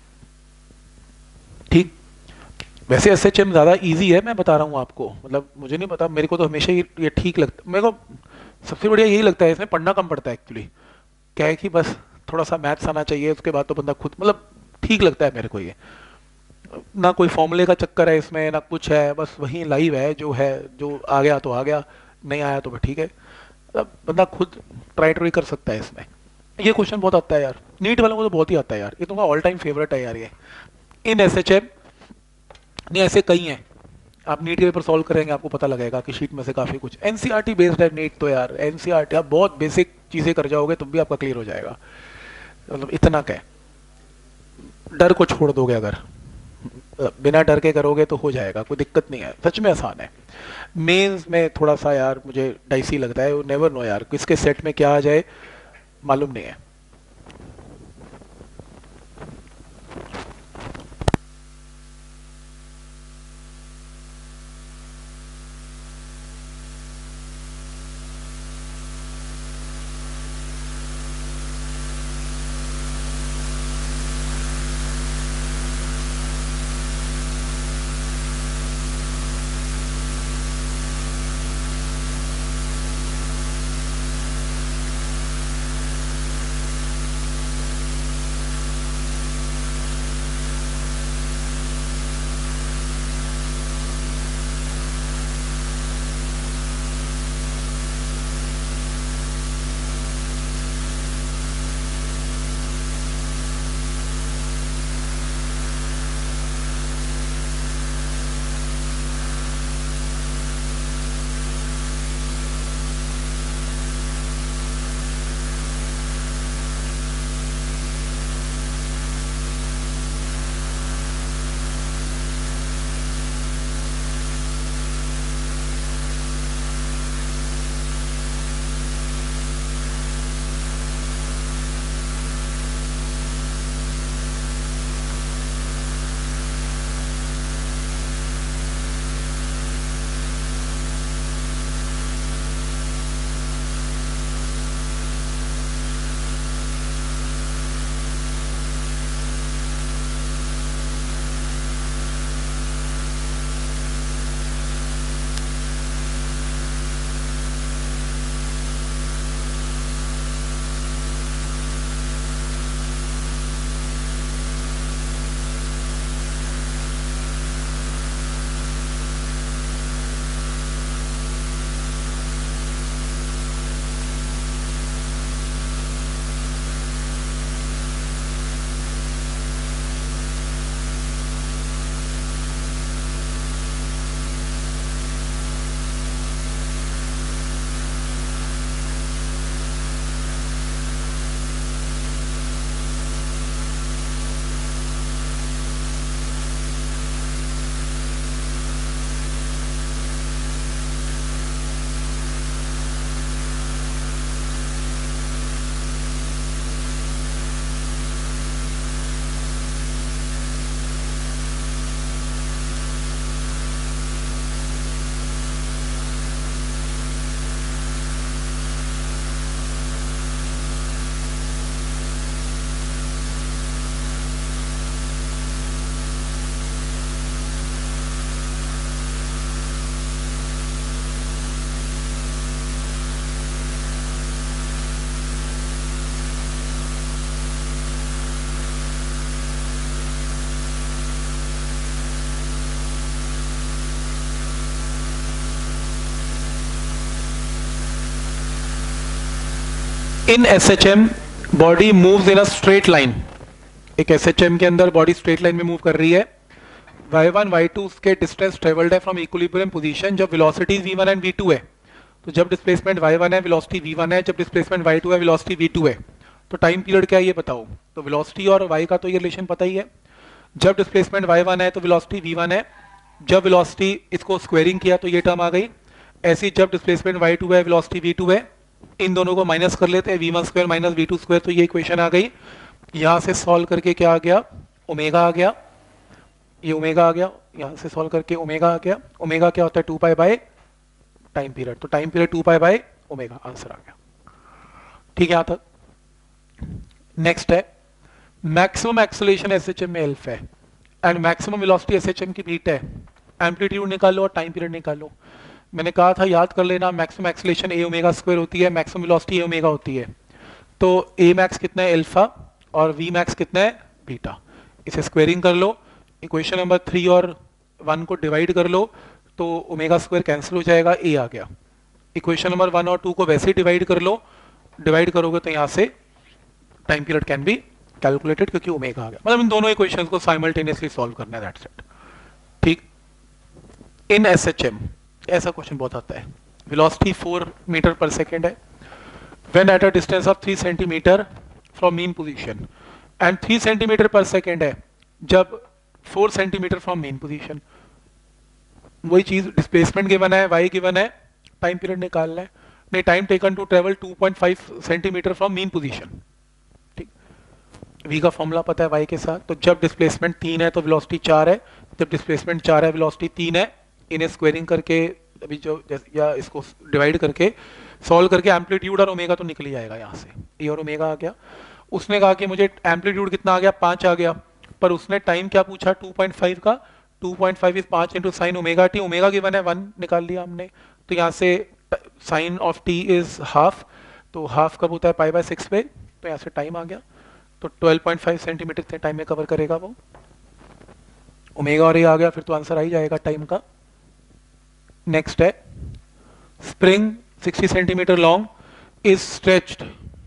ठीक। वैसे एस एच एम ज्यादा इजी है, मैं बता रहा हूँ आपको, मतलब मुझे नहीं पता, मेरे को तो हमेशा ये, ये ठीक लगता, मेरे को सबसे बढ़िया यही लगता है, इसमें पढ़ना कम पड़ता है एक्चुअली, क्या है कि बस थोड़ा सा मैथ्स आना चाहिए, उसके बाद तो बंदा खुद, मतलब ठीक लगता है मेरे को ये, ना कोई फॉर्मूले का चक्कर है इसमें, ना कुछ है, बस वही लाइव है जो है, जो आ गया तो आ गया, नहीं आया तो ठीक है, बंदा खुद ट्राई ट्राई कर सकता है इसमें। ये क्वेश्चन बहुत आता है यार, नीट वालों को तो बहुत ही आता है यार, ये तो ऑल टाइम फेवरेट है यार ये। इन एस एच एम नहीं ऐसे कई हैं, आप नीट के पेपर सॉल्व करेंगे आपको पता लगेगा कि शीट में से काफी कुछ एनसीईआरटी बेस्ड है नीट, तो यार एनसीईआरटी आप बहुत बेसिक चीजें कर जाओगे तुम भी आपका क्लियर हो जाएगा, मतलब इतना क्या, डर को छोड़ दोगे अगर, बिना डर के करोगे तो हो जाएगा, कोई दिक्कत नहीं है, सच में आसान है। मेंस में थोड़ा सा यार मुझे डाइसी लगता है, नेवर नो यार किसके सेट में क्या आ जाए मालूम नहीं है। In S H M body moves in a straight line, एक एस एच एम के अंदर बॉडी स्ट्रेट लाइन में मूव कर रही है। वाई वन वाई टू के डिस्टेंस ट्रेवल्ड है फ्रॉम इक्विलिब्रियम पोजीशन, जब velocity V one and V two है, तो जब डिस्प्लेसमेंट वाई वन है वेलोसिटी वी वन है, जब डिस्प्लेसमेंट वाई टू है वेलोसिटी वी टू है, तो टाइम पीरियड क्या है ये बताओ। तो वेलोसिटी और वाई का तो ये रिलेशन पता ही है, जब डिस्प्लेसमेंट वाई वन है तो वेलोसिटी वी वन है, जब वेलोसिटी इसको स्क्वायरिंग किया तो ये टर्म आ गई, ऐसी जब डिस्प्लेसमेंट वाई टू है वेलोसिटी वी टू है, इन दोनों को माइनस कर लेते हैं, V one square minus V two square, तो ये इक्वेशन आ गई। यहाँ से सॉल्व करके क्या आ गया, ओमेगा आ गया, ये ओमेगा आ गया, यहाँ से सॉल्व करके ओमेगा आ गया। ओमेगा क्या होता है, two pi by time period, तो time period two pi by omega, answer आ गया। ठीक है यहाँ तक। नेक्स्ट है मैक्सिमम एक्सेलरेशन एसएचएम में एल्फ है एंड मैक्सिमम वेलोसिटी एसएचएम की बीटा है, एम्पलीट्यूड निकालो और टाइम पीरियड निकालो। मैंने कहा था याद कर लेना, maximum acceleration A omega square होती है, मैक्सिमम वेलोसिटी ए ओमेगा होती है, तो ए मैक्स कितना है अल्फा और वी मैक्स कितना है बीटा। इसे स्क्वायरिंग कर लो, इक्वेशन नंबर थ्री और वन को डिवाइड कर लो तो ओमेगा स्क्वायर कैंसिल हो जाएगा, ए आ गया। इक्वेशन नंबर वन और टू को वैसे ही डिवाइड कर लो, डिवाइड करोगे तो यहाँ से time period can be calculated क्योंकि ओमेगा आ गया। मतलब इन दोनों इक्वेशंस को साइमल्टेनियसली सॉल्व करना है, दैट्स इट। ठीक। इन एसएचएम ऐसा क्वेश्चन बहुत आता है, velocity four metre per second है, when at a distance of three centimetre from mean position, and three centimetre per second है जब four centimetre from mean position. वही चीज, डिस्प्लेसमेंट गिवन है, वाई गिवन है, टाइम पीरियड निकालना है। नहीं, time taken to travel two point five centimetre from mean position. ठीक, वी का फॉर्मूला पता है वाई के साथ, तो जब डिस्प्लेसमेंट तीन है तो वेलोसिटी चार है, जब डिस्प्लेसमेंट चार है वेलोसिटी तीन है, इन्हें स्क्वायरिंग करके अभी जो या इसको डिवाइड करके सॉल्व करके एम्पलीट्यूड और ओमेगा तो निकल ही आएगा यहाँ से, ए और ओमेगा आ गया। उसने कहा कि मुझे एम्पलीट्यूड कितना आ गया, पाँच आ गया, पर उसने टाइम क्या पूछा, टू पॉइंट फाइव का, टू पॉइंट फाइव इज पाँच into sine omega T, omega given है वन, निकाल लिया हमने, तो यहाँ से sine of T is half, तो हाफ कब होता है पाई बाय सिक्स पे, तो यहाँ से टाइम आ गया, तो ट्वेल्व पॉइंट फाइव सेंटीमीटर से टाइम में कवर करेगा वो, ओमेगा और ये आ गया, फिर तो आंसर आ ही जाएगा टाइम का। नेक्स्ट है spring sixty centimetre long is stretched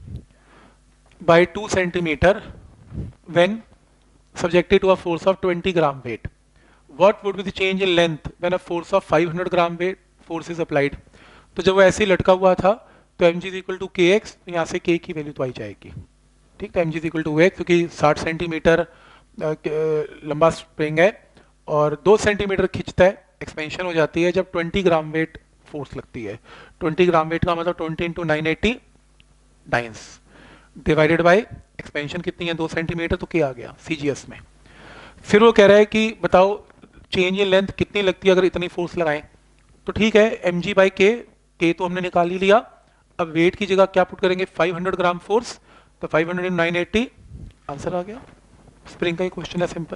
by two centimetre when subjected to a force of twenty gram weight. What would be the change in length when a force of five hundred gram weight force is applied? तो जब वो ऐसे ही लटका हुआ था तो mg is equal to kx, तो यहाँ से k की वैल्यू तो आई जाएगी। ठीक, तो mg is equal to x, क्योंकि साठ सेंटीमीटर लंबा स्प्रिंग है और दो सेंटीमीटर खींचता है, एक्सपेंशन हो जाती है जब ट्वेंटी ग्राम वेट फोर्स लगती है। ट्वेंटी ग्राम वेट का मतलब twenty into nine eighty dynes divided by expansion कितनी है, दो सेंटीमीटर, तो क्या आ गया सीजीएस में। फिर वो कह रहा है कि बताओ चेंज इन लेंथ कितनी लगती है अगर इतनी फोर्स लगाएं, तो ठीक है एम जी बाई के, के तो हमने निकाल ही लिया, अब वेट की जगह क्या पुट करेंगे, फाइव हंड्रेड ग्राम फोर्स, तो five hundred in nine eighty, answer आ गया। स्प्रिंग का ही क्वेश्चन है, सिंपल,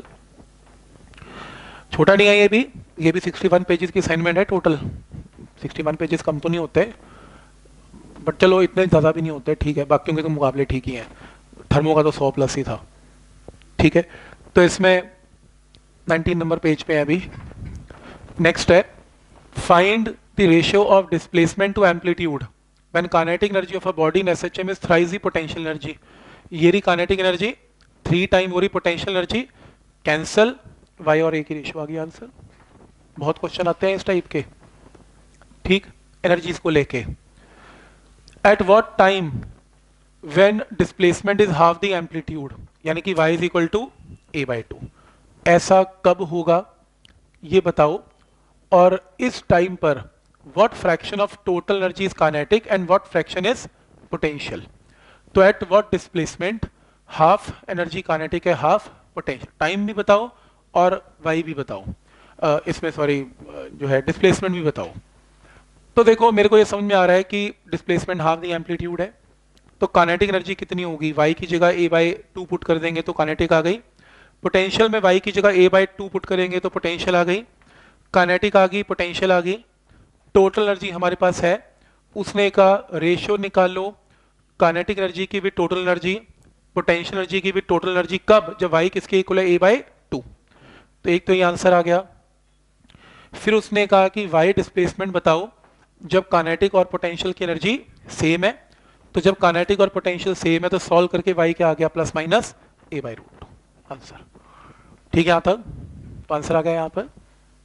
छोटा नहीं है ये भी, ये भी सिक्सटी वन पेजेस की असाइनमेंट है टोटल, सिक्सटी वन पेजेस कम तो नहीं होते, बट चलो इतने ज़्यादा भी नहीं होते, ठीक है, बाकियों के तो मुकाबले ठीक ही हैं, थर्मो का तो सौ प्लस ही था। ठीक है, तो इसमें नाइनटीन नंबर पेज पे है अभी। नेक्स्ट है find the ratio of displacement to amplitude when kinetic energy of a body in SHM is thrice the potential energy. ये रही काइनेटिक एनर्जी, थ्री टाइम वो रही पोटेंशियल एनर्जी, कैंसल, वाई और ए की रेशियो आ गई आंसर। बहुत question आते हैं इस टाइप के। ठीक, एनर्जीज को लेके। At what time when displacement is half the amplitude, यानी कि y is equal to a by two, ऐसा कब होगा ये बताओ, और इस टाइम पर what fraction of total energy is kinetic and what fraction is potential। तो at what displacement half energy kinetic है, half potential, टाइम भी बताओ और y भी बताओ, uh, इसमें सॉरी जो है डिस्प्लेसमेंट भी बताओ। तो देखो मेरे को ये समझ में आ रहा है कि डिस्प्लेसमेंट हाफ दी एम्पलीट्यूड है, तो काइनेटिक एनर्जी कितनी होगी, y की जगह a बाई टू पुट कर देंगे तो काइनेटिक आ गई, पोटेंशियल में y की जगह a बाई टू पुट करेंगे तो पोटेंशियल आ गई, काइनेटिक आ गई, पोटेंशियल आ गई, टोटल एनर्जी हमारे पास है, उसने का रेशियो निकाल लो, काइनेटिक एनर्जी की भी टोटल एनर्जी, पोटेंशियल एनर्जी की भी टोटल एनर्जी, कब, जब y किसके इक्वल है, a बाई टू, तो एक तो ये आंसर आ गया। फिर उसने कहा कि y डिस्प्लेसमेंट बताओ जब काइनेटिक और पोटेंशियल की एनर्जी सेम है, तो जब काइनेटिक और पोटेंशियल सेम है तो सॉल्व करके y क्या आ गया, plus minus a by root two, answer. ठीक है यहाँ तक, तो आंसर आ गया यहाँ पर।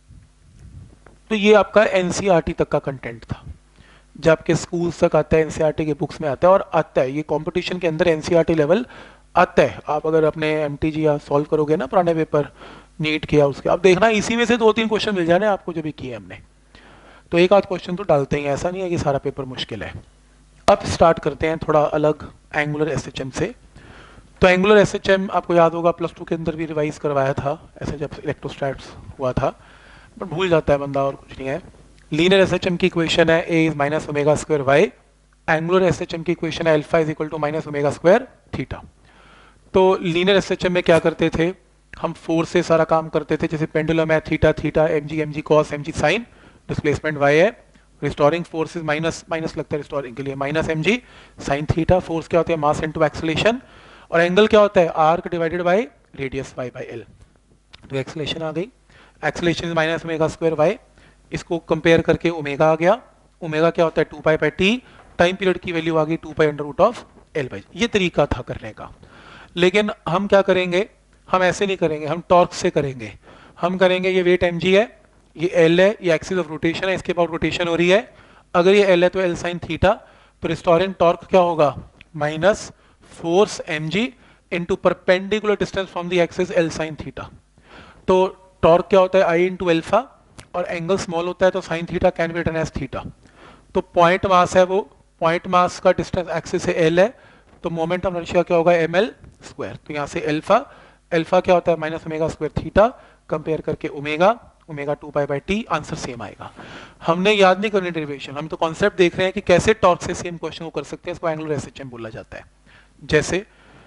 तो ये आपका एनसीईआरटी तक का कंटेंट था। जब आपके स्कूल तक आता है, एनसीईआरटी के बुक्स में आता है, और आता है ये कंपटीशन के अंदर एनसीईआरटी लेवल आता है। आप अगर अपने एमटीजी या सॉल्व करोगे ना पुराने पेपर नीट किया उसके, आप देखना इसी में से दो तीन क्वेश्चन मिल जाने आपको जो भी किए हमने। तो एक आध क्वेश्चन तो डालते ही, ऐसा नहीं है कि सारा पेपर मुश्किल है। अब स्टार्ट करते हैं थोड़ा अलग एंगुलर एसएचएम से। तो एंगुलर एसएचएम आपको याद होगा प्लस टू के अंदर भी रिवाइज करवाया था, ऐसे जब इलेक्ट्रोस्टैट्स हुआ था, बट भूल जाता है बंदा, और कुछ नहीं है। लीनियर एसएचएम की इक्वेशन है ए is minus omega square y, angular SHM की इक्वेशन है alpha is equal to minus omega square theta. तो लीनियर एसएचएम में क्या करते थे हम, फोर्स से सारा काम करते थे, जैसे पेंडुलम है theta theta m g m g cos m g sine, displacement y है, restoring force is minus minus लगता है रिस्टोरिंग के लिए, minus m g sine theta. Force क्या होता है, मास इनटू एक्सेलेरेशन, और एंगल क्या होता है, arc divided by radius y by l. तो एक्सेलेरेशन आ गई, acceleration is minus omega square y, इसको कंपेयर करके ओमेगा आ गया, ओमेगा क्या होता है two pi by t, time period की वैल्यू आ गई two pi under root of l by. ये तरीका था करने का, लेकिन हम क्या करेंगे, हम ऐसे नहीं करेंगे, हम टॉर्क से करेंगे। हम करेंगे ये वेट एम जी है, ये एल है, ये एक्सिस ऑफ रोटेशन है, इसके अबाउट रोटेशन हो रही है। अगर ये एल है तो एल साइन थीटा, तो रिस्टोरिंग टॉर्क क्या होगा, minus force m g into perpendicular distance from the axis l sine theta. तो टॉर्क क्या होता है आई इंटू एल्फा, और एंगल स्मॉल होता है तो sine theta can be written as theta. तो पॉइंट मास है, वो पॉइंट मास का डिस्टेंस एक्सिस से एल है, तो मोमेंट ऑफ इनर्शिया क्या होगा, एम एल स्क्वायर। तो यहाँ से एल्फा, एल्फा क्या होता है minus omega square theta, compare करके omega, omega two pi by t, answer same आएगा। हमने याद नहीं करनी डेरिवेशन, हम तो कॉन्सेप्ट देख रहे हैं कि कैसे टॉर्क से सेम क्वेश्चन को कर सकते हैं, इसको एंगुलर एसएचएम बोला जाता है। जैसे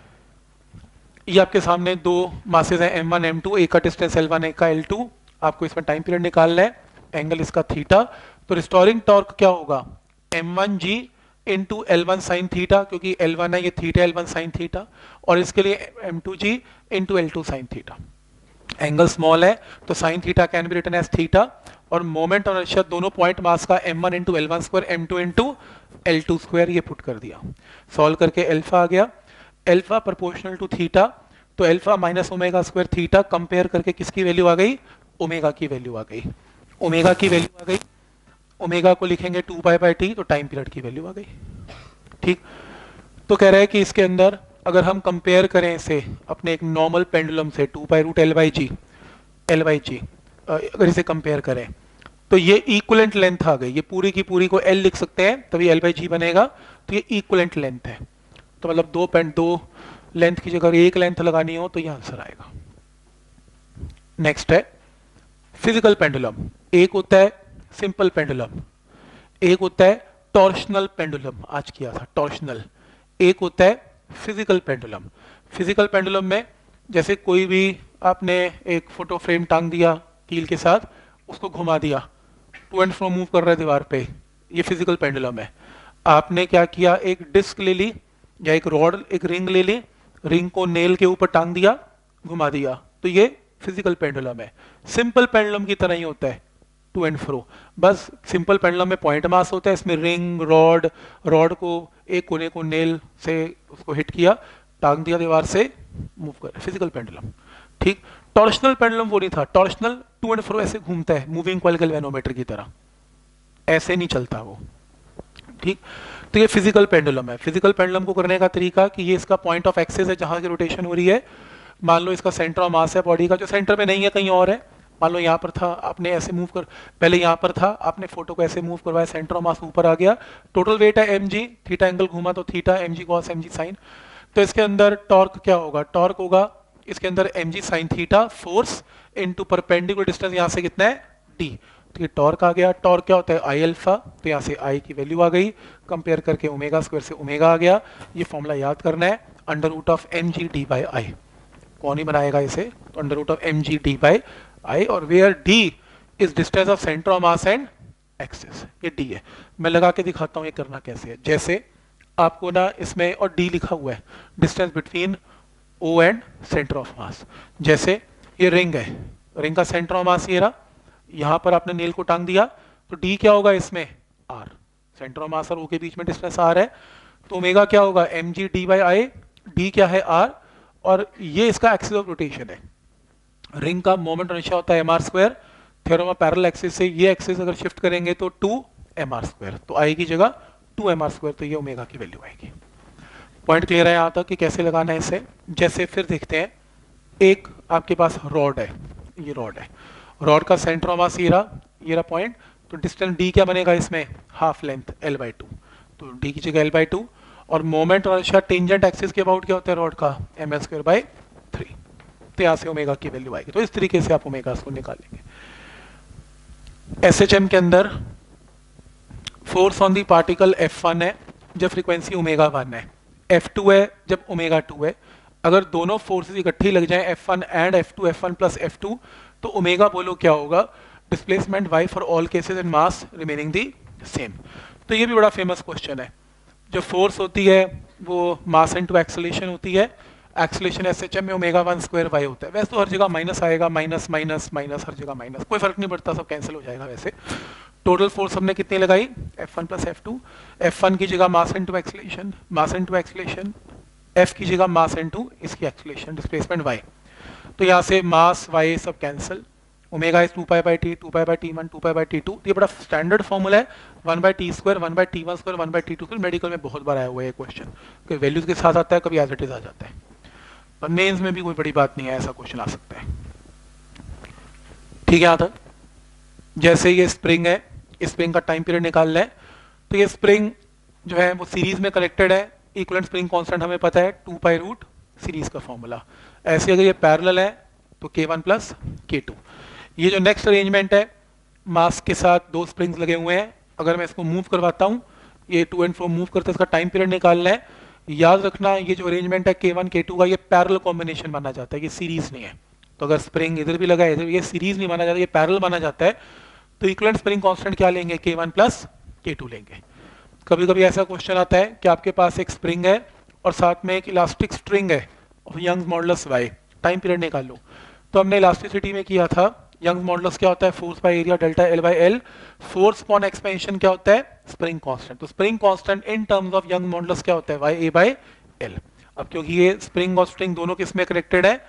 ये आपके सामने दो मासेस हैं एम वन एम टू, एक का डिस्टेंस एल वन एक का एल टू, आपको इसमें टाइम पीरियड निकालना है, एंगल इसका थीटा। तो रिस्टोरिंग टॉर्क क्या होगा, m one g into l one sine theta, क्योंकि एल वन है ये theta l one sine theta, और इसके लिए m two g into l two sine theta. Angle small है तो sine theta can be written as theta, और moment of inertia दोनों पॉइंट मास का m one into l one square m two into l two square, ये put कर दिया, solve करके alpha आ गया, एल्फा प्रोपोर्शनल टू थीटा, तो alpha minus omega square theta, compare करके किसकी वैल्यू आ गई, ओमेगा की वैल्यू आ गई, ओमेगा की वैल्यू आ गई, ओमेगा को लिखेंगे टू पाई बाई टी, तो टाइम पीरियड की वैल्यू आ गई। ठीक, तो कह रहा है कि इसके अंदर अगर हम कंपेयर करें इसे अपने एक नॉर्मल पेंडुलम से, two pi root L by g, l by g अगर इसे कंपेयर करें तो ये इक्वलेंट लेंथ आ गई, ये पूरी की पूरी को एल लिख सकते हैं तभी एल बाई जी बनेगा, तो ये इक्वलेंट लेंथ है। तो मतलब दो पेंड दो लेंथ की जगह एक लेंथ लगानी हो तो ये आंसर आएगा। नेक्स्ट है फिजिकल पेंडुलम, एक होता है सिंपल पेंडुलम, एक होता है टॉर्शनल पेंडुलम, आज किया था टॉर्शनल, एक होता है फिजिकल पेंडुलम। फिजिकल पेंडुलम में जैसे कोई भी आपने एक फोटो फ्रेम टांग दिया कील के साथ, उसको घुमा दिया, टू एंड फ्रो मूव कर रहा है दीवार पे, ये फिजिकल पेंडुलम है। आपने क्या किया, एक डिस्क ले ली या एक रॉड, एक रिंग ले ली, रिंग को नेल के ऊपर टांग दिया, घुमा दिया, तो ये फिजिकल पेंडुलम है। सिंपल पेंडुलम की तरह ही होता है, टू एंड फ्रो, बस सिंपल पेंडुलम में पॉइंट मास होता है, इसमें रिंग रॉड, रॉड को एक कोने को नेल से उसको हिट किया, टांग दिया दीवार से, मूव कर, फिजिकल पेंडुलम। ठीक, टॉर्शनल पेंडुलम वो नहीं था, टॉर्शनल टू एंड फ्रो ऐसे घूमता है मूविंग कॉइल गैल्वेनोमीटर की तरह, ऐसे नहीं चलता वो। ठीक, तो ये फिजिकल पेंडुलम है। फिजिकल पेंडुलम को करने का तरीका कि ये इसका पॉइंट ऑफ एक्सिस है जहां की रोटेशन हो रही है, मान लो इसका सेंटर ऑफ मास है बॉडी का, जो सेंटर में नहीं है कहीं और है, मान लो यहाँ पर था, आपने ऐसे मूव कर, पहले यहाँ पर था, आपने फोटो को ऐसे मूव करवाया, सेंटर ऑफ मास ऊपर आ गया, टोटल वेट है एम जी, थीटा एंगल घूमा तो theta, m g cos m g sine. तो इसके अंदर टॉर्क क्या होगा, टॉर्क होगा इसके अंदर m g sine theta, force into perpendicular distance यहाँ से कितना है डी, तो ये टॉर्क आ गया। टॉर्क क्या होता है आई अल्फा, तो यहाँ से आई की वैल्यू आ गई, कंपेयर करके ओमेगा स्क्वायर से ओमेगा आ गया। ये फॉर्मूला याद करना है, under root of m g d by I, कौन ही बनाएगा इसे, तो under root of m g d by I, और where d is distance of centre of mass and axis, ये डी है। मैं लगा के दिखाता हूँ ये करना कैसे है। जैसे आपको ना इसमें और डी लिखा हुआ है, distance between O and centre of mass. जैसे ये रिंग है, रिंग का सेंटर ऑफ मास ये रहा, यहाँ पर आपने नेल को टांग दिया, तो डी क्या होगा इसमें आर, सेंटर ऑफ मास और ओ के बीच में डिस्टेंस आर है, तो ओमेगा क्या होगा, m g d by I, d क्या है आर, और ये इसका एक्सिस ऑफ रोटेशन है। रिंग का मोमेंट हमेशा होता है m r square, theorem of parallel axis से ये एक्सिस अगर शिफ्ट करेंगे तो टू एम आर स्क्वायर, तो आई की जगह टू एम आर स्क्वायर, तो ये ओमेगा की वैल्यू आएगी। पॉइंट क्लियर है यहाँ तक कि कैसे लगाना है इसे। जैसे फिर देखते हैं, एक आपके पास रॉड है, ये रॉड है, रॉड का सेंटर ऑफ मास ये रहा, ये रहा पॉइंट, तो डिस्टेंस डी क्या बनेगा इसमें, half length l by two, तो डी की जगह एल बाई टू, और मोमेंट और टेंजेंट एक्सिस के अबाउट क्या होता है रॉड का, m l square by three, तो यहाँ से ओमेगा की वैल्यू आएगी। तो इस तरीके से आप ओमेगा को निकालेंगे। एस एच एम के अंदर force on the particle F one है जब फ्रीक्वेंसी ओमेगा वन है, एफ टू है जब ओमेगा टू है। अगर दोनों फोर्सेस इकट्ठी लग जाएं F one and F two, F one plus F two, तो ओमेगा बोलो क्या होगा, displacement y for all cases and mass remaining the same. तो ये भी बड़ा फेमस क्वेश्चन है। जो फोर्स होती है वो मास इनटू एक्सेलरेशन होती है, एक्सेलरेशन एस एच एम में ओमेगा वन स्क्वायर वाई होता है। वैसे तो हर जगह माइनस आएगा, माइनस माइनस माइनस, हर जगह माइनस, कोई फर्क नहीं पड़ता, सब कैंसिल हो जाएगा। वैसे टोटल फोर्स हमने कितनी लगाई, F one plus F two, F one की जगह mass into acceleration, mass into acceleration, F की जगह मास इनटू इसकी एक्सेलरेशन, डिस्प्लेसमेंट वाई। तो यहाँ से मास वाई सब cancel, omega is two pi by t, two pi by t one, two pi by t two. ये बड़ा standard formula है, one by t square, one by t one square, one by t two square. Medical में बहुत बार आया हुआ है question, कभी values के साथ आता है, कभी एज इट इज आ जाता है, पर मेंस में भी कोई बड़ी बात नहीं है, ऐसा क्वेश्चन आ सकता है। ठीक है, यहाँ तक। जैसे ये स्प्रिंग है, स्प्रिंग का टाइम पीरियड निकालना है, तो ये स्प्रिंग जो है वो सीरीज में कनेक्टेड है, इक्विवेलेंट स्प्रिंग कांस्टेंट हमें पता है टू पाई रूट सीरीज का फॉर्मूला। ऐसे अगर ये पैरेलल है तो के वन प्लस के टू। ये जो नेक्स्ट अरेंजमेंट है, मास के साथ दो स्प्रिंग्स लगे हुए हैं, अगर मैं इसको मूव करवाता हूँ, ये टू एंड फ्रो मूव करते हैं, इसका टाइम पीरियड निकालना है। याद रखना ये जो अरेंजमेंट है के वन के टू का, ये पैरेलल कॉम्बिनेशन माना जाता है, ये सीरीज नहीं है। तो अगर स्प्रिंग इधर भी लगा है इधर, ये सीरीज नहीं माना जाता, ये पैरेलल माना जाता है। तो इक्विवेलेंट स्प्रिंग कांस्टेंट क्या लेंगे, के वन प्लस के टू लेंगे। कभी कभी ऐसा क्वेश्चन आता है कि आपके पास एक स्प्रिंग है और साथ में एक इलास्टिक स्ट्रिंग है, Young's modulus y, time period निकाल लो। तो हमने इलास्टिसिटी में किया था, यंग्स मॉडुलस क्या होता है, force by area delta l by l, force upon expansion क्या होता है, स्प्रिंग कांस्टेंट। तो spring constant in terms of Young modulus क्या होता है, वाई ए बाय एल। अब क्योंकि ये स्प्रिंग और स्ट्रिंग दोनों किस में कनेक्टेड है,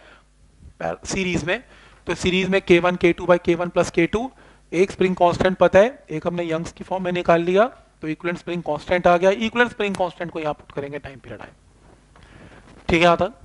सीरीज में, तो सीरीज में k one k two by k one plus k two, एक स्प्रिंग कांस्टेंट पता है, एक हमने यंग्स की फॉर्म में निकाल लिया, तो इक्विवेलेंट स्प्रिंग कांस्टेंट आ गया। इक्विवेलेंट स्प्रिंग कांस्टेंट को यहां पुट करेंगे, टाइम पीरियड आए। ठीक है, यहां तक।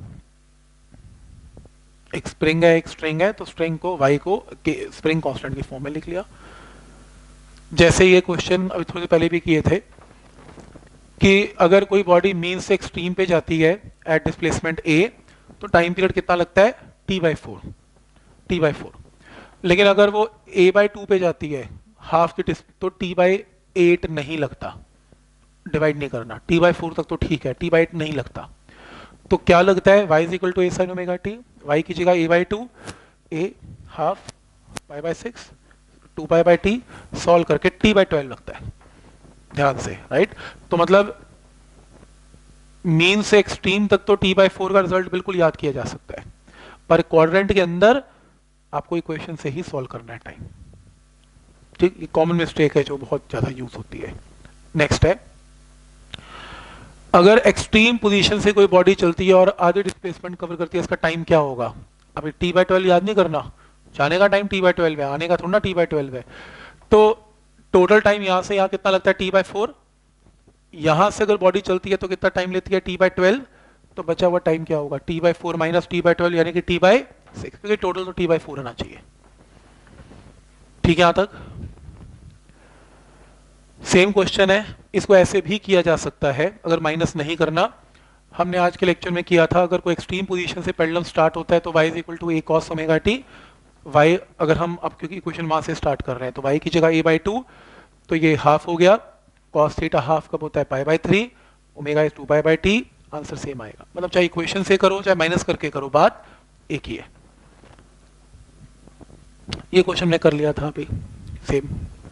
एक स्प्रिंग है एक स्ट्रिंग है, तो स्ट्रिंग को वाई को स्प्रिंग कांस्टेंट की फॉर्म में लिख लिया। जैसे ये क्वेश्चन अभी थोड़ी देर पहले भी किए थे कि अगर कोई बॉडी मीन से एक्सट्रीम पे जाती है एट डिस्प्लेसमेंट ए, तो टाइम पीरियड कितना लगता है, t by four, t by four. लेकिन अगर वो ए बाई टू पे जाती है हाफ की, तो टी बाई एट नहीं लगता, डिवाइड नहीं करना, टी बाई फोर तक तो ठीक है, टी बाई एट नहीं लगता। तो क्या लगता है, y is equal to A sine omega T, y की जगह a by two, a half pi by six, two pi by t, solve करके टी बाई ट्वेल्व लगता है, ध्यान से, राइट। तो मतलब मीन से एक्सट्रीम तक तो टी बाई फोर का रिजल्ट बिल्कुल याद किया जा सकता है, पर क्वाड्रेंट के अंदर आपको इक्वेशन से ही सॉल्व करना है टाइम। ठीक, ये कॉमन मिस्टेक है जो बहुत ज्यादा यूज होती है। नेक्स्ट है, अगर एक्सट्रीम पोजीशन से कोई बॉडी चलती है और आधी डिस्प्लेसमेंट कवर करती है, इसका टाइम क्या होगा। अभी टी बाई ट्वेल्व याद नहीं करना, जाने का टाइम टी बाई ट्वेल्व है, आने का थोड़ा ना टी बाई ट्वेल्व है। तो टोटल टाइम यहां से यहां कितना लगता है, टी बाई फोर। यहां से अगर बॉडी चलती है तो कितना टाइम लेती है, टी बाई ट्वेल्व। तो बचा हुआ टाइम क्या होगा, t by four minus t by twelve, यानी कि टी बाई सिक्स, क्योंकि टोटल तो टी बाई फोर आना चाहिए। ठीक है, यहां तक सेम क्वेश्चन है। इसको ऐसे भी किया जा सकता है, अगर माइनस नहीं करना। हमने आज के लेक्चर में किया था, अगर कोई एक्सट्रीम पोजीशन से पेंडुलम स्टार्ट होता है तो y is equal to A cos omega T. y अगर हम अब क्योंकि इक्वेशन वहां से स्टार्ट कर रहे हैं, तो y की जगह a बाई टू, तो ये हाफ हो गया, कॉस थीटा हाफ कब होता है, pi by three, omega is two pi by t, answer same आएगा। मतलब चाहे इक्वेशन से करो चाहे माइनस करके करो, बात एक ही है। ये क्वेश्चन ने कर लिया था अभी, सेम।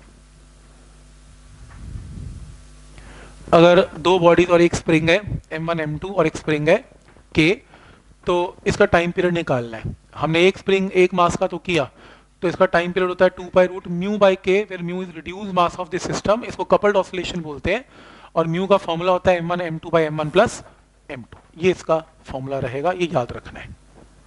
अगर दो बॉडीज और एक स्प्रिंग है, एम वन एम टू, और एक स्प्रिंग है के, तो इसका टाइम पीरियड निकालना है। हमने एक स्प्रिंग एक मास का तो किया, तो इसका टाइम पीरियड होता है two pi root mu by k, where mu is reduce mass of the system. इसको कपल्ड ऑसिलेशन बोलते हैं। और म्यू का फॉर्मूला होता है m one m two by m one plus m two, ये इसका फॉर्मूला रहेगा, ये याद रखना है।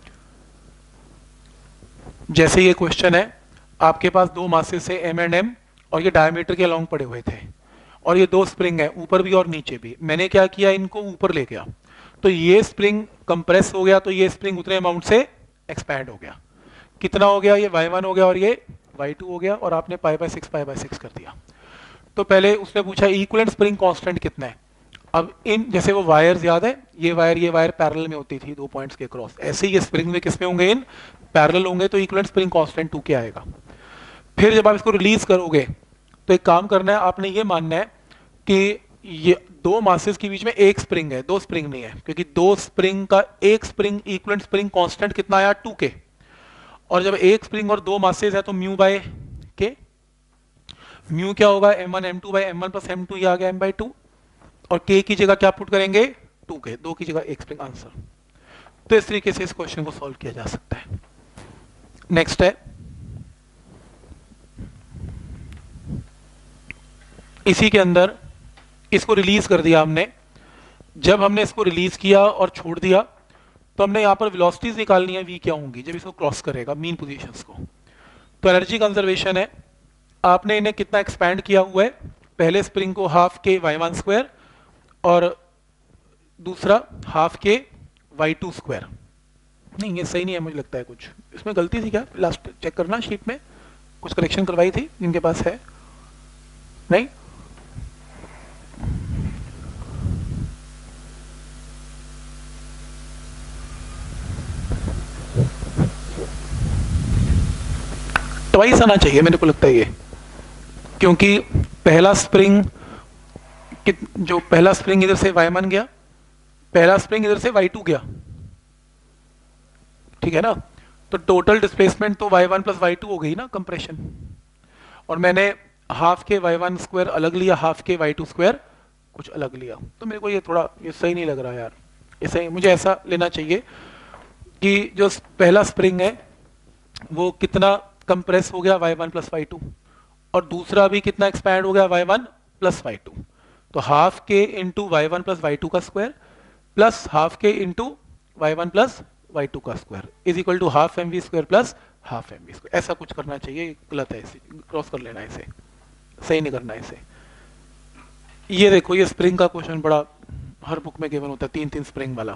जैसे ये क्वेश्चन है, आपके पास दो मासेस है एम एंड एम और ये डायमीटर के अलोंग पड़े हुए थे और ये दो स्प्रिंग है ऊपर भी और नीचे भी। मैंने क्या किया, इनको ऊपर ले गया तो ये स्प्रिंग कंप्रेस हो गया, तो ये स्प्रिंग उतने अमाउंट से एक्सपैंड हो गया। कितना हो गया, ये वाई वन हो गया और ये वाई टू हो गया, और आपने pi by six pi by six कर दिया। तो पहले उसने पूछा इक्विवेलेंट स्प्रिंग कांस्टेंट कितना है। अब इन जैसे वो वायर्स याद है, ये वायर ये वायर पैरेलल में होती थी दो पॉइंट्स के क्रॉस, ऐसे ही ये स्प्रिंग में किसमें होंगे, इन पैरेलल होंगे, तो इक्विवेलेंट स्प्रिंग कांस्टेंट टू के आएगा। फिर जब आप इसको रिलीज करोगे तो एक काम करना है, आपने ये मानना है कि ये दो मासेस के बीच में एक स्प्रिंग है, दो स्प्रिंग नहीं है, क्योंकि दो स्प्रिंग का एक स्प्रिंग इक्विवेलेंट स्प्रिंग कांस्टेंट कितना आया, टू के। और जब एक स्प्रिंग और दो मासेस है तो म्यू बाय के, म्यू क्या होगा, m one m two by m one plus m two, ये आ गया एम बाई टू, और के की जगह क्या पुट करेंगे, टू के, दो की जगह एक स्प्रिंग, आंसर। तो इस तरीके से इस क्वेश्चन को सॉल्व किया जा सकता है। नेक्स्ट है, इसी के अंदर इसको रिलीज कर दिया हमने। जब हमने इसको रिलीज किया और छोड़ दिया तो हमने यहां पर वेलोसिटीज निकालनी है, वी क्या होंगी जब इसको क्रॉस करेगा मीन पोजीशंस को। तो एनर्जी कंजर्वेशन है, आपने इन्हें कितना एक्सपैंड किया हुआ है, पहले स्प्रिंग को हाफ के वाई वन स्क्वायर और दूसरा हाफ के वाई टू स्क्वायर। नहीं ये सही नहीं है, मुझे लगता है कुछ इसमें गलती थी क्या, लास्ट चेक करना शीट में कुछ करेक्शन करवाई थी जिनके पास है, नहीं ट्वाइस आना चाहिए मेरे को लगता है ये, क्योंकि पहला स्प्रिंग जो पहला स्प्रिंग इधर से वाई वन गया, पहला स्प्रिंग इधर से वाई टू गया, ठीक है ना। तो टोटल डिस्प्लेसमेंट तो y one plus y two हो गई ना कंप्रेशन, और मैंने हाफ के वाई वन स्क्वायर अलग लिया, हाफ के वाई टू स्क्वायर कुछ अलग लिया। तो मेरे को ये थोड़ा ये सही नहीं लग रहा यार, ये सही मुझे ऐसा लेना चाहिए कि जो पहला स्प्रिंग है वो कितना कंप्रेस हो गया y one plus y two, और दूसरा भी कितना एक्सपैंड हो गया y one plus y two. तो half k into y one plus y two का square plus half k into y one plus y two का square is equal to half m v square plus half m v square. ऐसा कुछ करना चाहिए, गलत है, इसे cross कर लेना, इसे सही नहीं करना इसे। ये देखो ये स्प्रिंग का क्वेश्चन बड़ा हर बुक में गिवन होता है, तीन तीन स्प्रिंग वाला।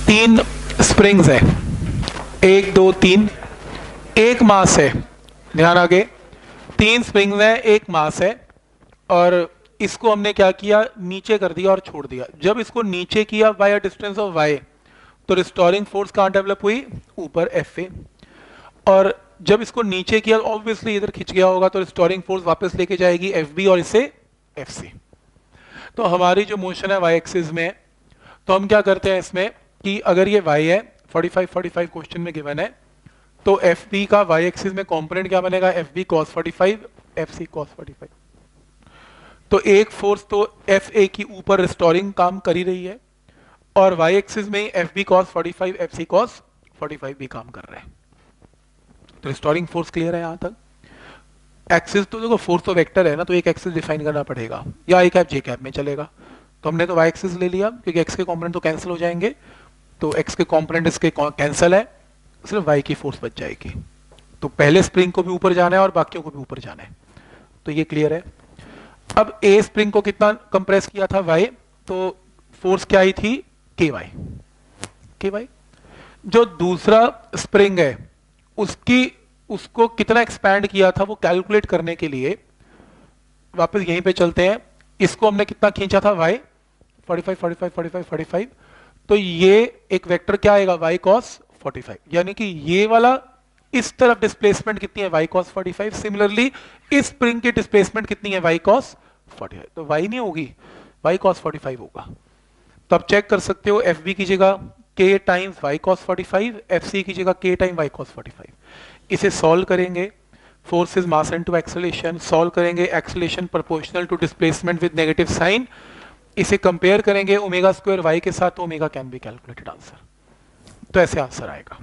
तीन स्प्रिंग्स है, एक दो तीन, एक मास है, ध्यान आगे, तीन स्प्रिंग्स है, एक मास है, और इसको हमने क्या किया, नीचे कर दिया और छोड़ दिया। जब इसको नीचे किया by a distance of y, तो रिस्टोरिंग फोर्स कहां डेवलप हुई, ऊपर एफ ए, और जब इसको नीचे किया ऑब्वियसली इधर खिंच गया होगा, तो रिस्टोरिंग फोर्स वापस लेके जाएगी एफ बी और इसे एफ सी। तो हमारी जो मोशन है वाई एक्सिस में, तो हम क्या करते हैं इसमें कि अगर ये वाई है, पैंतालीस पैंतालीस क्वेश्चन में गिवन है, तो एफ बी का वाई एक्सिस में कंपोनेंट क्या बनेगा, एफ बी कॉस पैंतालीस, एफ सी कॉस पैंतालीस। तो एक फोर्स तो एफ ए की ऊपर रिस्टोरिंग काम कर ही रही है, और वाई एक्सिस में एफ बी कॉस पैंतालीस, एफ सी कॉस पैंतालीस भी काम कर रहे हैं। तो रिस्टोरिंग फोर्स क्लियर है यहां तक। एक्सिस तो देखो फोर्स तो वेक्टर है ना, तो एक एक्सिस डिफाइन करना पड़ेगा, या आई कैप जे कैप में चलेगा। तो हमने तो वाई एक्सिस ले लिया क्योंकि एक्स के कंपोनेंट तो कैंसिल हो जाएंगे, तो एक्स के कंपोनेंट इसके कैंसिल है, सिर्फ वाई की फोर्स बच जाएगी। तो पहले स्प्रिंग को भी ऊपर जाना है और बाकियों को भी ऊपर जाना है, तो ये क्लियर है। अब ए स्प्रिंग को कितना कंप्रेस किया था वाई, तो फोर्स क्या आई थी, के वाई, के वाई। जो दूसरा स्प्रिंग है उसकी उसको कितना एक्सपैंड किया था वो कैलकुलेट करने के लिए वापस यहीं पे चलते हैं। इसको हमने कितना खींचा था वाई, पैंतालीस पैंतालीस पैंतालीस पैंतालीस, तो ये एक वेक्टर क्या आएगा, वाई कॉस पैंतालीस, यानी कि ये वाला इस तरफ डिस्प्लेसमेंट कितनी है, वाई कॉस पैंतालीस। सिमिलरली इस स्प्रिंग की डिस्प्लेसमेंट कितनी है, वाई कॉस पैंतालीस। तो वाई नहीं होगी, वाई कॉस पैंतालीस होगा। तो आप चेक कर सकते हो, एफ बी की जगह के टाइम्स वाई कॉस पैंतालीस, एफ सी की जगह के टाइम वाई कॉस पैंतालीस। इसे सॉल्व करेंगे, force is mass into acceleration, solve करेंगे acceleration proportional to displacement with negative sign, इसे कंपेयर करेंगे ओमेगा स्क्वायर वाई के साथ, तो omega can be calculated answer. तो ऐसे आंसर आएगा।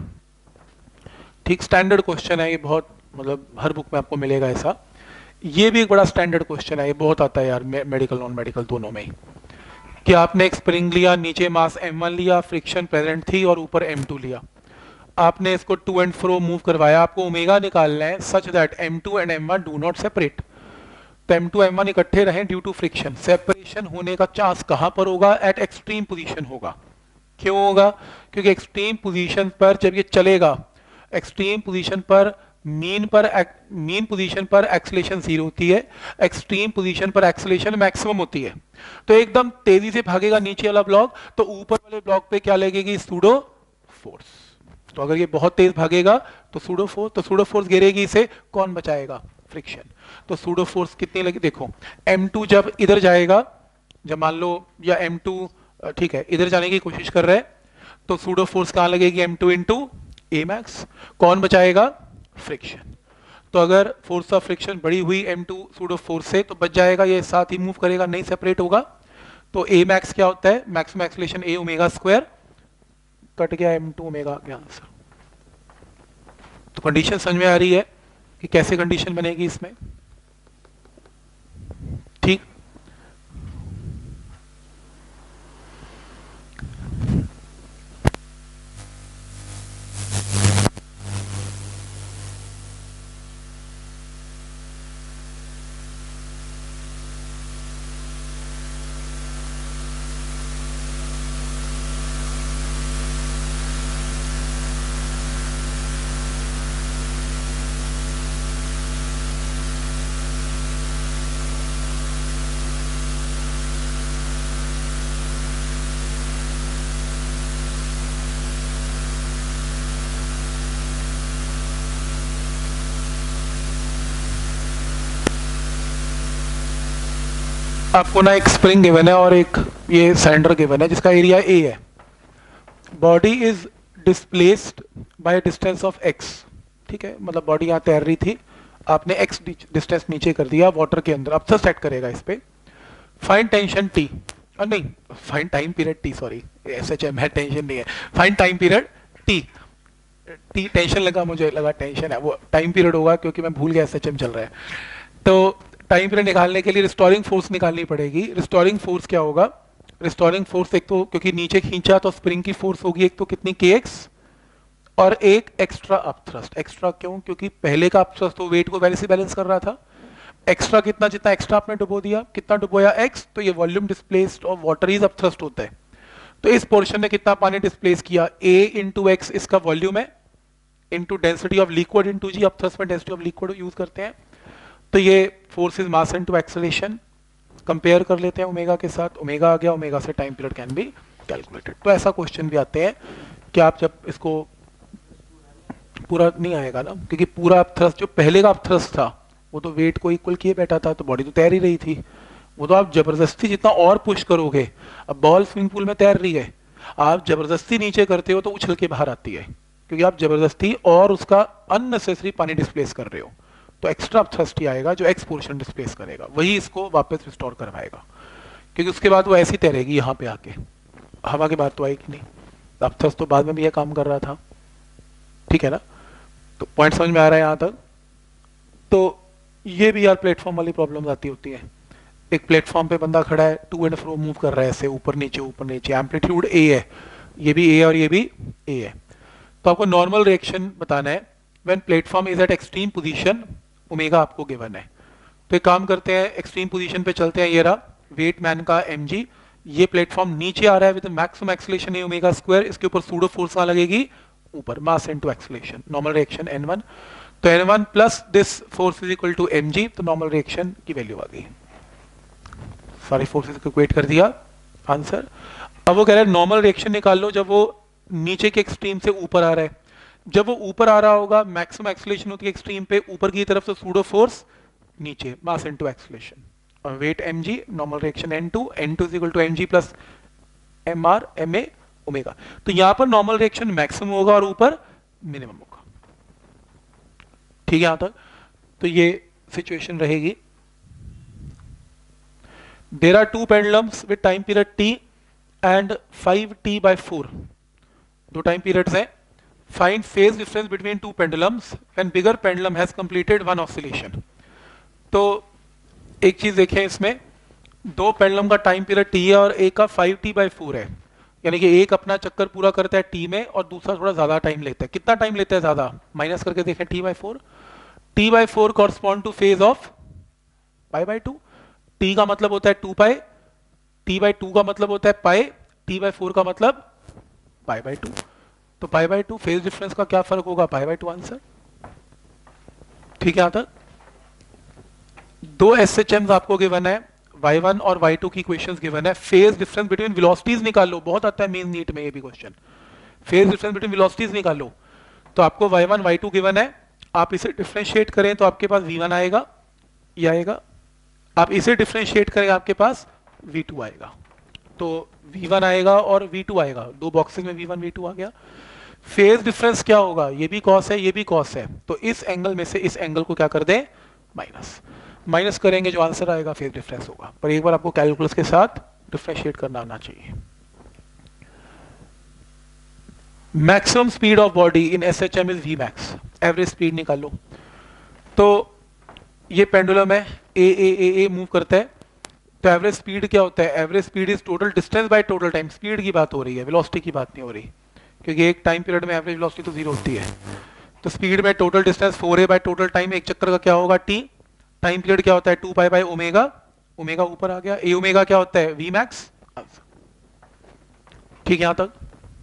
ठीक, स्टैंडर्ड क्वेश्चन है ये, बहुत मतलब हर बुक में आपको मिलेगा ऐसा। ये भी एक बड़ा स्टैंडर्ड क्वेश्चन है, ये बहुत आता है यार मेडिकल नॉन मेडिकल दोनों में ही, कि आपने एक स्प्रिंग लिया, नीचे मास एम वन लिया, फ्रिक्शन प्रेजेंट थी और ऊपर एम टू लिया, आपने इसको टू एंड फ्रो मूव करवाया, आपको ओमेगा निकालना है such that M two and M one do not separate. तो एम टू एम वन इकट्ठे रहें ड्यू टू फ्रिक्शन। सेपरेशन होने का चांस कहां पर होगा, एट एक्सट्रीम पोजीशन होगा। क्यों होगा, क्योंकि एक्सट्रीम पोजीशन पर जब ये चलेगा, एक्सट्रीम पोजीशन पर मीन पर मीन पोजीशन पर एक्सेलरेशन जीरो होती है, एक्सट्रीम पोजीशन पर एक्सेलरेशन मैक्सिमम होती है। तो एकदम तेजी से भागेगा नीचे वाला ब्लॉक, तो ऊपर वाले ब्लॉक पे क्या लगेगी, सूडो फोर्स। तो अगर ये बहुत तेज भागेगा तो सूडो फोर्स, तो सूडो फोर्स गिरेगी, इसे कौन बचाएगा, फ्रिक्शन। तो सूडो फोर्स कितनी लगी, देखो एम टू जब इधर जाएगा, जब मान लो या एम टू ठीक है इधर जाने की कोशिश कर रहे हैं, तो सूडो फोर्स कहां लगेगी, M two into A max, कौन बचाएगा, फ्रिक्शन। तो अगर फोर्स ऑफ फ्रिक्शन बड़ी हुई एम टू सूडो फोर्स से, तो बच जाएगा, ये साथ ही मूव करेगा, नहीं सेपरेट होगा। तो ए मैक्स क्या होता है, maximum acceleration A omega square, cut गया एम टू ओमेगा गया आंसर। तो कंडीशन समझ में आ रही है कि कैसे कंडीशन बनेगी इसमें, ठीक। आपको ना एक स्प्रिंग गिवन है और एक ये सिलेंडर गिवन है जिसका एरिया ए है। Body is displaced by distance of X, ठीक है, मतलब बॉडी यहाँ तैर रही थी, आपने एक्स डिस्टेंस नीचे कर दिया वाटर के अंदर, अब तो सेट करेगा इस पे। फाइन टेंशन टी, और नहीं find time period T, sorry S H M है, टेंशन नहीं है, find time period T. T tension लगा, मुझे लगा टेंशन है, वो टाइम पीरियड होगा क्योंकि मैं भूल गया एस एच एम चल रहा है। तो टाइम पीरियड निकालने के लिए रिस्टोरिंग फोर्स निकालनी पड़ेगी। रिस्टोरिंग फोर्स क्या होगा, रिस्टोरिंग फोर्स एक तो क्योंकि नीचे खींचा तो स्प्रिंग की फोर्स होगी एक तो कितनी, के एक्स, और एक एक्स्ट्रा अपथ्रस्ट। एक्स्ट्रा क्यों, क्योंकि पहले का अपथ्रस्ट तो वेट को वैसे से बैलेंस कर रहा था, एक्स्ट्रा कितना, जितना एक्स्ट्रा आपने डुबो दिया, कितना डुबोया एक्स, तो ये वॉल्यूम डिस्प्लेस्ड और वाटर इज अपथ्रस्ट होता है, तो इस पोर्शन में कितना पानी डिस्प्लेस किया, ए इंटू एक्स इसका वॉल्यूम है, into density of liquid into G, अब थ्रस्ट में डेंसिटी ऑफ लिक्विड यूज करते हैं, तो ये force is mass into acceleration, compare कर लेते हैं ओमेगा के साथ, ओमेगा आ गया, ओमेगा से time period can be calculated. तो ऐसा क्वेश्चन भी आते हैं कि आप जब इसको पूरा नहीं आएगा ना, क्योंकि पूरा थ्रस्ट जो पहले का थ्रस्ट था वो तो वेट को इक्वल किए बैठा था, तो बॉडी तो तैर ही रही थी, वो तो आप जबरदस्ती जितना और पुश करोगे, अब बॉल स्विमिंग पूल में तैर रही है, आप जबरदस्ती नीचे करते हो तो उछल के बाहर आती है, क्योंकि आप जबरदस्ती और उसका अननेसेसरी पानी डिस्प्लेस कर रहे हो, तो एक्स्ट्रा थ्रस्ट ही आएगा जो एक्स पोर्शन डिस्प्लेस करेगा, वही इसको वापस रिस्टोर करवाएगा, क्योंकि उसके बाद वो ऐसी तैरेगी यहाँ पे आके, हवा के बाद तो आएगी नहीं, अब थ्रस्ट तो बाद में भी यह काम कर रहा था, ठीक है ना। तो पॉइंट समझ में आ रहा है यहाँ तक। तो ये भी यार प्लेटफॉर्म वाली प्रॉब्लम आती होती है, एक प्लेटफॉर्म पे बंदा खड़ा है, टू एंड फ्रो मूव कर रहा है ऐसे ऊपर नीचे ऊपर नीचे, एम्पलीट्यूड ए है, ये भी ए और ये भी ए है, तो आपको नॉर्मल रिएक्शन बताना है when platform is at extreme position, omega आपको गिवन है। तो एक काम करते हैं, एक्सट्रीम पोजीशन पे चलते हैं, ये रहा वेट मैन का mg, ये प्लेटफॉर्म नीचे आ रहा है with maximum acceleration A omega square, इसके ऊपर सूडो फोर्स कहां लगेगी, ऊपर, mass into acceleration, normal reaction N one, तो N one plus this force is equal to mg, तो नॉर्मल रिएक्शन की वैल्यू आ गई, सारी फोर्सेस को इक्वेट कर दिया, आंसर। अब वो कह रहा है नॉर्मल रिएक्शन निकाल लो जब वो नीचे के एक्सट्रीम से ऊपर आ रहा है, जब वो ऊपर आ रहा होगा मैक्सिमम एक्सेलरेशन होती है एक्सट्रीम पे ऊपर की तरफ से, सूडो फोर्स नीचे, मास इनटू एक्सेलरेशन, और weight mg, normal reaction N two, N two is equal to mg plus mr ma omega, तो यहां पर नॉर्मल रिएक्शन मैक्सिमम होगा और ऊपर मिनिमम होगा, ठीक है यहां तक। तो ये सिचुएशन रहेगी, there are two pendulums with time period t and five T by four, दो टाइम पीरियड्स हैं, find phase difference between two pendulums when bigger pendulum has completed one oscillation. तो एक चीज देखें इसमें, दो पेंडुलम का टाइम पीरियड t है और एक का फाइव टी बाय फोर है, यानी कि एक अपना चक्कर पूरा करता है t में और दूसरा थोड़ा ज्यादा टाइम लेता है, कितना टाइम लेता है ज्यादा, माइनस करके देखें t by four, t by four correspond to phase of pi by two, t का मतलब होता है two pi, t by two का मतलब होता है पाई, t बाय फोर का मतलब पाई बाय टू, तो pi by two phase difference का क्या फर्क होगा, पाई बाय टू आंसर, ठीक है। यहां तक दो एसएचएम्स आपको गिवन है, वाई वन और वाई टू की इक्वेशंस गिवन है, फेज डिफरेंस बिटवीन वेलोसिटीज निकाल लो, बहुत आता है मेन नीट में ये भी question, phase difference between velocities निकाल लो, तो आपको Y one Y two given है, आप इसे डिफरेंशिएट करें तो आपके पास वी वन आएगा, ये आएगा, आप इसे डिफरेंशिएट करें आपके पास वी टू आएगा, तो वी वन आएगा और वी टू आएगा, दो बॉक्सेस में वी वन वी टू आ गया। फेज डिफरेंस क्या होगा, ये भी कॉस है ये भी कॉस है, तो इस एंगल में से इस एंगल को क्या कर दें, माइनस, माइनस करेंगे जो आंसर आएगा फेज डिफरेंस होगा, पर एक बार आपको कैलकुलस के साथ डिफरेंशिएट करना आना चाहिए। Maximum speed of body in SHM is V max, average speed निकालो, तो ये पेंडुलम है, ए ए ए ए मूव करता है, तो एवरेज स्पीड क्या होता है, average speed is total distance by total time, speed की बात हो रही है, वेलोसिटी की बात नहीं हो रही, क्योंकि एक टाइम पीरियड में एवरेज वेलोसिटी तो जीरो होती है, तो स्पीड में टोटल डिस्टेंस फोर है बाय टोटल टाइम, एक चक्कर का क्या होगा टी, टाइम पीरियड क्या होता है two pi by omega, omega ऊपर आ गया, ए ओमेगा क्या होता है वी मैक्स, ठीक है यहां तक।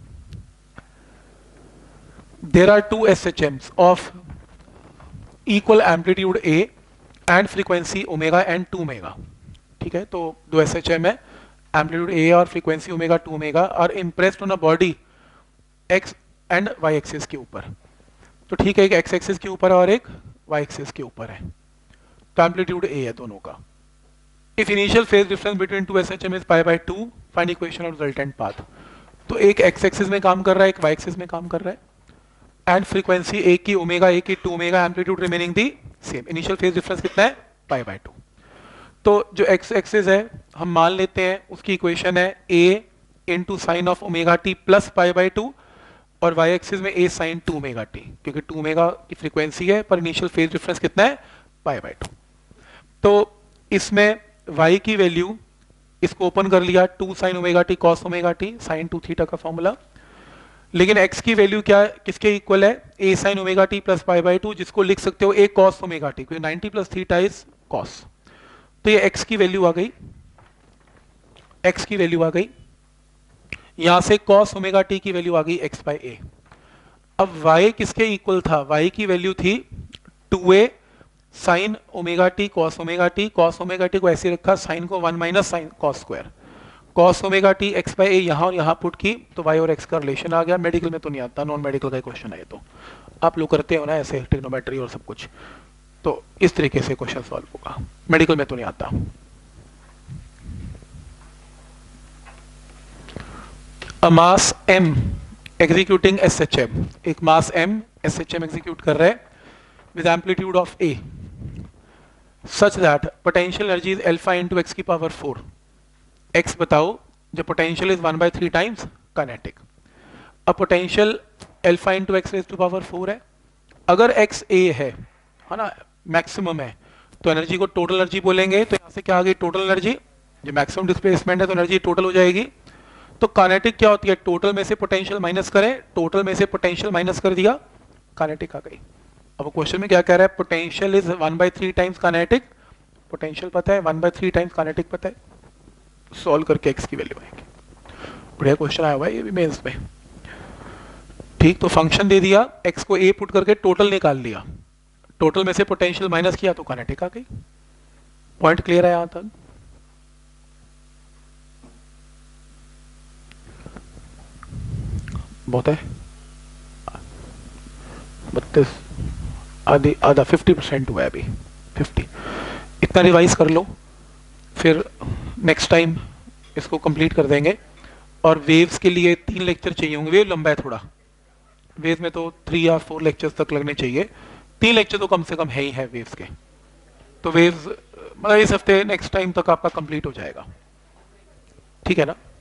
There are two SHMs of equal amplitude A and frequency omega and two omega, ठीक है, तो दो एसएचएम है, एम्पलीट्यूड ए और frequency omega two omega are impressed on a body X and Y axis के ऊपर, तो ठीक है, एक एक्स एक्सिस के ऊपर और एक वाई एक्सिस के ऊपर है, तो एम्पलीट्यूड ए है दोनों का। If initial phase difference between two SHM is pi by two, find equation of resultant path, तो एक एक्स एक्सिस में काम कर रहा है एक वाई एक्सिस में काम कर रहा है, एंड फ्रीक्वेंसी एक की ओमेगा एक की two omega, amplitude remaining the same, initial phase difference कितना है पाई बाय टू। तो जो एक्स एक्सिस है हम मान लेते हैं उसकी इक्वेशन है A into sine of omega T plus pi by two, और वाई एक्सिस में A sine two omega T, क्योंकि टू ओमेगा की फ्रीक्वेंसी है पर इनिशियल फेज डिफरेंस कितना है पाई बाय टू। तो इसमें y की वैल्यू, इसको ओपन कर लिया, two sine omega T cos omega T, sine two theta का फॉर्मूला, लेकिन x की वैल्यू क्या किसके इक्वल है, a sine omega T plus pi by two, जिसको लिख सकते हो a कॉस ओमेगा टी, क्योंकि ninety plus theta is cos, तो ये x की वैल्यू आ गई, x की वैल्यू आ गई, यहां से cos ओमेगा टी की वैल्यू आ गई x बाई ए। अब y किसके इक्वल था? y की वैल्यू थी टू ए sine omega T cos omega T. Cos omega T को ऐसे रखा, साइन को one minus sine cos square. Cos omega T X by A यहाँ और यहाँ पुट की तो y और x का रिलेशन आ गया। मेडिकल में तो नहीं आता, नॉन मेडिकल का क्वेश्चन है। तो आप लोग करते हो ना ऐसे ट्रिग्नोमेट्री और सब कुछ, तो इस तरीके से क्वेश्चन सॉल्व होगा, मेडिकल में तो नहीं आता। A mass m executing S H M, एक mass m S H M execute कर रहा है with amplitude of a such that potential energy is alpha into x की पावर फोर। x बताओ जो potential is one by three times kinetic। अब potential alpha into x raised to power four है। अगर x a है है ना, maximum है, तो एनर्जी को टोटल एनर्जी बोलेंगे। तो यहाँ से क्या आ गई? Total energy. जो मैक्सिमम डिस्प्लेसमेंट है तो एनर्जी टोटल हो जाएगी। तो काइनेटिक क्या होती है? टोटल में से पोटेंशियल माइनस करें, टोटल में से पोटेंशियल माइनस कर दिया, काइनेटिक आ गई। अब क्वेश्चन में क्या कह रहा है? Potential is one by three times kinetic. Potential पता है, one by three times kinetic पता है। सॉल्व करके एक्स की वैल्यू आएगी। बढ़िया क्वेश्चन आया हुआ है ये भी मेंस में। ठीक, तो फंक्शन दे दिया, एक्स को ए पुट करके टोटल निकाल लिया, टोटल में से पोटेंशियल माइनस किया तो काइनेटिक आ गई। पॉइंट क्लियर है यहां तक? बहुत है, बत्तीस, आधी आधा फिफ्टी परसेंट हुआ है अभी, फिफ्टी। इतना रिवाइज कर लो, फिर नेक्स्ट टाइम इसको कंप्लीट कर देंगे। और वेव्स के लिए तीन लेक्चर चाहिए होंगे, वेव लंबा है थोड़ा, वेव्स में तो थ्री या फोर लेक्चर्स तक लगने चाहिए, तीन लेक्चर तो कम से कम है ही है वेव्स के। तो वेव्स मतलब इस हफ्ते नेक्स्ट टाइम तक आपका कंप्लीट हो जाएगा, ठीक है ना?